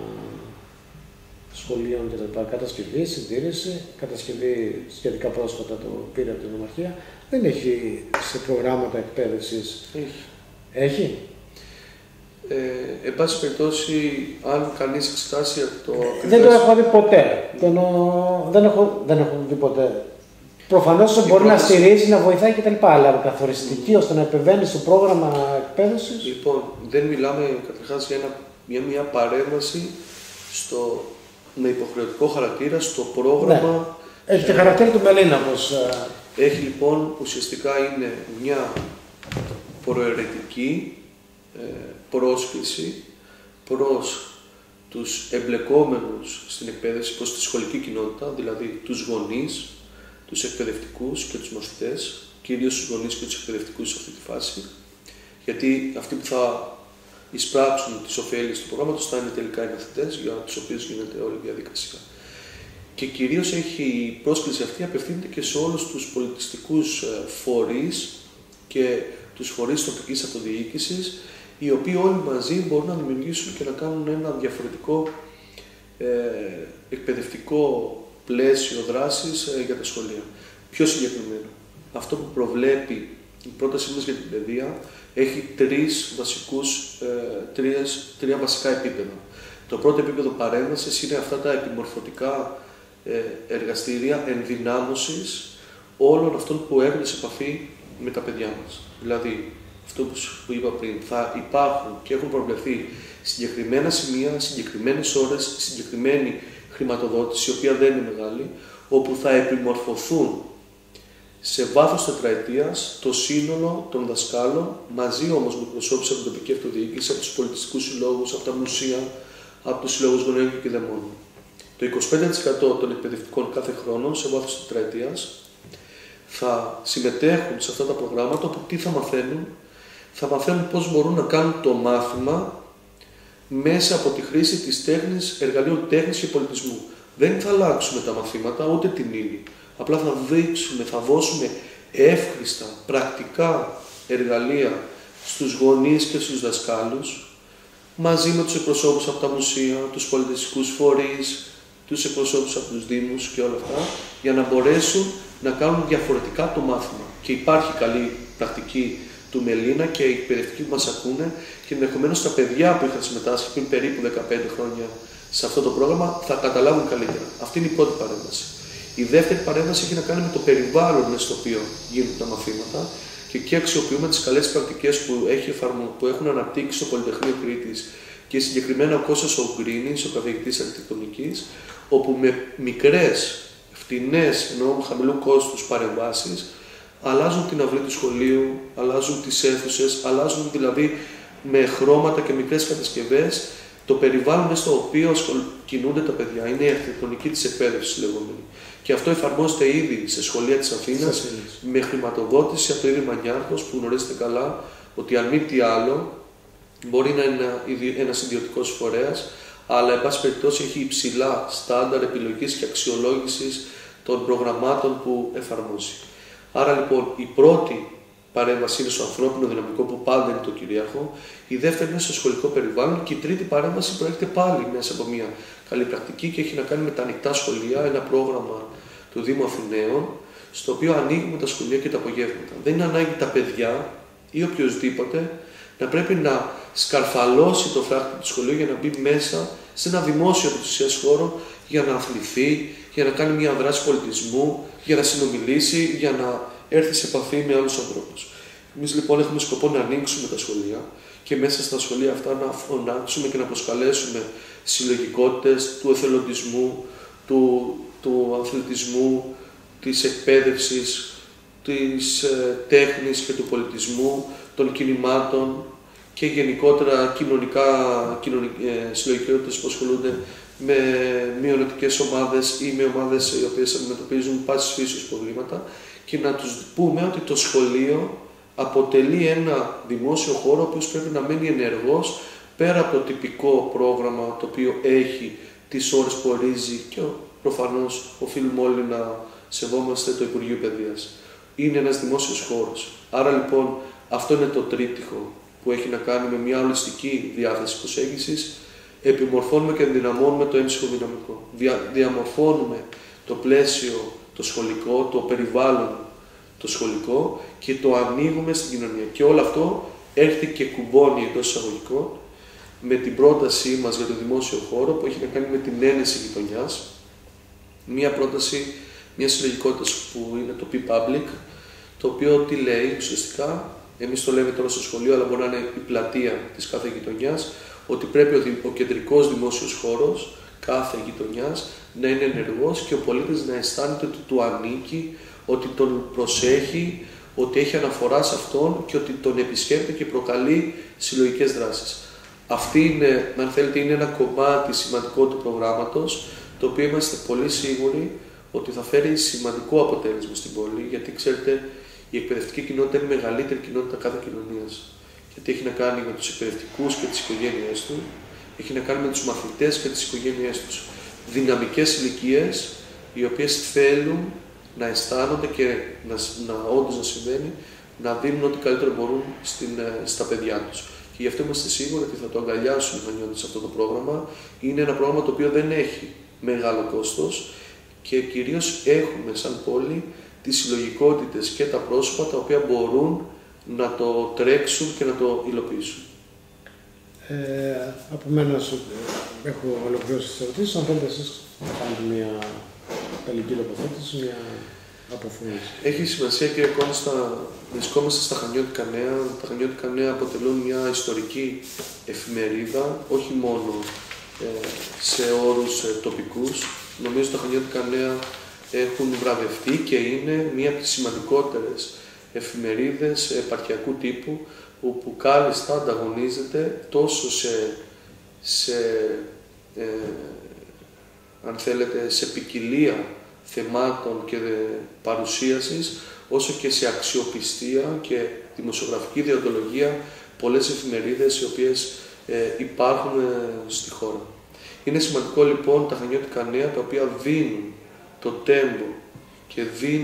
σχολείων κτλ. Κατασκευή, συντήρηση, κατασκευή σχετικά πρόσφατα το πήρε από την Νομαρχία. Δεν έχει σε προγράμματα εκπαίδευσης. Έχει. Έχει. Εν πάση περιπτώσει, αν κανείς εξετάσει το. Δεν το έχω δει ποτέ. Δεν έχω δει ποτέ. Προφανώς μπορεί να στηρίζει, να βοηθάει κτλ. Αλλά καθοριστική ώστε να επεμβαίνει στο πρόγραμμα εκπαίδευσης. Λοιπόν, δεν μιλάμε καταρχάς για μια παρέμβαση με υποχρεωτικό χαρακτήρα στο πρόγραμμα. Ναι. Έχει και χαρακτήρα του Μελίνα. Έχει λοιπόν, ουσιαστικά είναι μια προαιρετική πρόσκληση προς τους εμπλεκόμενους στην εκπαίδευση, προς τη σχολική κοινότητα, δηλαδή τους γονείς, τους εκπαιδευτικούς και τους μαθητές, κυρίως τους γονείς και τους εκπαιδευτικούς σε αυτή τη φάση, γιατί αυτοί που θα εισπράξουν τις ωφέλειες του προγράμματος θα είναι τελικά οι μαθητές, για τους οποίους γίνεται όλη η διαδικασία. Και κυρίως η πρόσκληση αυτή απευθύνεται και σε όλους τους πολιτιστικούς φορείς και τους φορείς τοπικής αυτοδιοίκησης, οι οποίοι όλοι μαζί μπορούν να δημιουργήσουν και να κάνουν ένα διαφορετικό εκπαιδευτικό πλαίσιο δράσης για τα σχολεία. Πιο συγκεκριμένο, αυτό που προβλέπει η πρότασή μας για την παιδεία έχει τρία βασικά επίπεδα. Το πρώτο επίπεδο παρέμβασης είναι αυτά τα επιμορφωτικά εργαστήρια ενδυνάμωσης όλων αυτών που έρχονται σε επαφή με τα παιδιά μας. Δηλαδή, αυτό που είπα πριν, θα υπάρχουν και έχουν προβλεφθεί συγκεκριμένα σημεία, συγκεκριμένες ώρες, συγκεκριμένη χρηματοδότηση, η οποία δεν είναι μεγάλη, όπου θα επιμορφωθούν σε βάθος τετραετίας το σύνολο των δασκάλων, μαζί όμως με προσώπους από την τοπική αυτοδιοίκηση, από τους πολιτιστικούς συλλόγους, από τα μουσεία, από τους συλλόγους γονέων και κηδεμόνων. Το 25% των εκπαιδευτικών κάθε χρόνο, σε βάθος τετραετίας, θα συμμετέχουν σε αυτά τα προγράμματα, όπου τι θα μαθαίνουν? Θα μαθαίνουν πώς μπορούν να κάνουν το μάθημα μέσα από τη χρήση της τέχνης, εργαλείων τέχνης και πολιτισμού. Δεν θα αλλάξουμε τα μαθήματα, ούτε την ύλη. Απλά θα δείξουμε, θα δώσουμε εύχριστα, πρακτικά εργαλεία στους γονείς και στους δασκάλους, μαζί με τους εκπροσώπους από τα μουσεία, τους πολιτιστικούς φορείς, τους εκπροσώπους από τους δήμους και όλα αυτά, για να μπορέσουν να κάνουν διαφορετικά το μάθημα. Και υπάρχει καλή πρακτική του Μελίνα και οι εκπαιδευτικοί που μας ακούνε και ενδεχομένως τα παιδιά που είχαν συμμετάσχει πριν περίπου 15 χρόνια σε αυτό το πρόγραμμα θα καταλάβουν καλύτερα. Αυτή είναι η πρώτη παρέμβαση. Η δεύτερη παρέμβαση έχει να κάνει με το περιβάλλον στο οποίο γίνονται τα μαθήματα και εκεί αξιοποιούμε τις καλές πρακτικές που έχουν αναπτύξει στο Πολυτεχνείο Κρήτης και συγκεκριμένα ο Κώστας Ογκρίνης, ο καθηγητής αρχιτεκτονικής, όπου με μικρές, φτηνές, εννοώ χαμηλού κόστους παρεμβάσεις, αλλάζουν την αυλή του σχολείου, αλλάζουν τις αίθουσες, αλλάζουν δηλαδή με χρώματα και μικρές κατασκευές το περιβάλλον στο οποίο κινούνται τα παιδιά. Είναι η αρχιτεκτονική της εκπαίδευσης λεγόμενη. Και αυτό εφαρμόζεται ήδη σε σχολεία της Αθήνας με χρηματοδότηση από το Ίδρυμα Νιάρχος, που γνωρίζετε καλά ότι αν μη τι άλλο μπορεί να είναι ένας ιδιωτικός φορέας, αλλά εν πάση περιπτώσει έχει υψηλά στάνταρ επιλογής και αξιολόγησης των προγραμμάτων που εφαρμόζει. Άρα λοιπόν η πρώτη παρέμβαση είναι στο ανθρώπινο δυναμικό, που πάντα είναι το κυρίαρχο, η δεύτερη είναι στο σχολικό περιβάλλον και η τρίτη παρέμβαση προέρχεται πάλι μέσα από μια καλή πρακτική και έχει να κάνει με τα ανοιχτά σχολεία, ένα πρόγραμμα του Δήμου Αθηναίων, στο οποίο ανοίγουμε τα σχολεία και τα απογεύματα. Δεν είναι ανάγκη τα παιδιά ή οποιοδήποτε να πρέπει να σκαρφαλώσει το φράχτη του σχολείου για να μπει μέσα σε ένα δημόσιο ουσίας χώρο για να αθληθεί, για να κάνει μια δράση πολιτισμού, για να συνομιλήσει, για να έρθει σε επαφή με άλλους ανθρώπους. Εμείς λοιπόν έχουμε σκοπό να ανοίξουμε τα σχολεία και μέσα στα σχολεία αυτά να φωνάξουμε και να προσκαλέσουμε συλλογικότητες του εθελοντισμού, του αθλητισμού, της εκπαίδευσης, της τέχνης και του πολιτισμού, των κινημάτων και γενικότερα συλλογικότητες που ασχολούνται με μειονοτικές ομάδες ή με ομάδες οι οποίες αντιμετωπίζουν πάσης φύσεως προβλήματα και να τους πούμε ότι το σχολείο αποτελεί ένα δημόσιο χώρο ο οποίος πρέπει να μένει ενεργός πέρα από το τυπικό πρόγραμμα το οποίο έχει τις ώρες που ορίζει και προφανώς οφείλουμε όλοι να σεβόμαστε το Υπουργείο Παιδείας. Είναι ένας δημόσιος χώρος. Άρα λοιπόν αυτό είναι το τρίπτυχο που έχει να κάνει με μια ολιστική διάθεση προσέγγισης. Επιμορφώνουμε και ενδυναμώνουμε το έμψυχο δυναμικό. Διαμορφώνουμε το πλαίσιο το σχολικό, το περιβάλλον το σχολικό και το ανοίγουμε στην κοινωνία. Και όλο αυτό έρχεται και κουμπώνει εντός εισαγωγικών με την πρότασή μας για το δημόσιο χώρο που έχει να κάνει με την ένεση γειτονιάς. Μία πρόταση μια συλλογικότητα που είναι το P-Public, το οποίο τι λέει ουσιαστικά, εμείς το λέμε τώρα στο σχολείο, αλλά μπορεί να είναι η πλατεία της κάθε γειτονιάς, ότι πρέπει ο κεντρικός δημόσιος χώρος κάθε γειτονιάς να είναι ενεργός και ο πολίτης να αισθάνεται ότι του ανήκει, ότι τον προσέχει, ότι έχει αναφορά σε αυτόν και ότι τον επισκέπτεται και προκαλεί συλλογικές δράσεις. Αυτή είναι, αν θέλετε, είναι ένα κομμάτι σημαντικό του προγράμματος, το οποίο είμαστε πολύ σίγουροι ότι θα φέρει σημαντικό αποτέλεσμα στην πόλη, γιατί ξέρετε, η εκπαιδευτική κοινότητα είναι η μεγαλύτερη κοινότητα κάθε κοινωνίας. Γιατί έχει να κάνει με τους εκπαιδευτικούς και τις οικογένειές του, έχει να κάνει με τους μαθητές και τις οικογένειές τους. Δυναμικές ηλικίες, οι οποίες θέλουν να αισθάνονται και όντως να συμβαίνει, να δίνουν ό,τι καλύτερο μπορούν στα παιδιά τους. Και γι' αυτό είμαστε σίγουροι ότι θα το αγκαλιάσουν οι Χανιώτες αυτό το πρόγραμμα. Είναι ένα πρόγραμμα το οποίο δεν έχει μεγάλο κόστος και κυρίως έχουμε σαν πόλη τις συλλογικότητες και τα πρόσωπα τα οποία μπορούν να το τρέξουν και να το υλοποιήσουν. Από μένα έχω ολοκληρώσει τις ερωτήσεις. Αν θέλετε εσείς να κάνετε μια τελική τοποθέτηση, μια αποφώνηση. Έχει σημασία, κύριε Κόνστα, βρισκόμαστε στα Χανιώτικα Νέα. Τα Χανιώτικα Νέα αποτελούν μια ιστορική εφημερίδα, όχι μόνο σε όρους τοπικούς. Νομίζω τα Χανιώτικα Νέα έχουν βραβευτεί και είναι μία από τις σημαντικότερες εφημερίδες επαρχιακού τύπου, που κάλλιστα ανταγωνίζεται τόσο αν θέλετε, σε ποικιλία θεμάτων και παρουσίασης, όσο και σε αξιοπιστία και δημοσιογραφική διοντολογία, πολλές εφημερίδες οι οποίες υπάρχουν στη χώρα. Είναι σημαντικό λοιπόν τα Χανιώτικα Νέα, τα οποία δίνουν το τέμπο και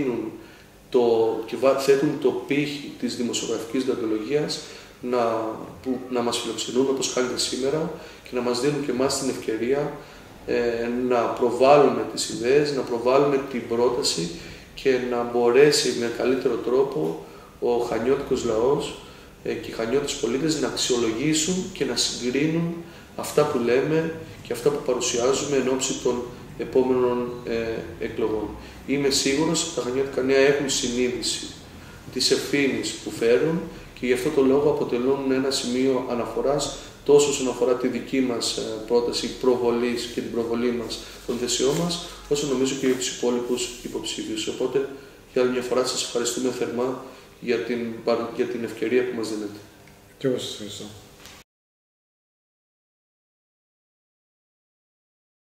θέτουν το πύχη της δημοσιογραφικής διοντολογίας να μας φιλοξενούν όπως κάνετε σήμερα και να μας δίνουν και εμάς την ευκαιρία να προβάλλουμε τις ιδέες, να προβάλλουμε την πρόταση και να μπορέσει με καλύτερο τρόπο ο χανιώτικος λαός και οι χανιώτες πολίτες να αξιολογήσουν και να συγκρίνουν αυτά που λέμε και αυτά που παρουσιάζουμε εν ώψη των επόμενων εκλογών. Είμαι σίγουρος ότι τα Χανιώτικα Νέα έχουν συνείδηση της ευθύνης που φέρουν και γι' αυτό το λόγο αποτελούν ένα σημείο αναφοράς τόσο όσον αφορά τη δική μας πρόταση προβολής και την προβολή μας των θεσιών μας, όσο νομίζω και για τους υπόλοιπους υποψήφιους. Οπότε, για άλλη μια φορά σας ευχαριστούμε θερμά για την ευκαιρία που μας δίνετε. Και εγώ σας ευχαριστώ.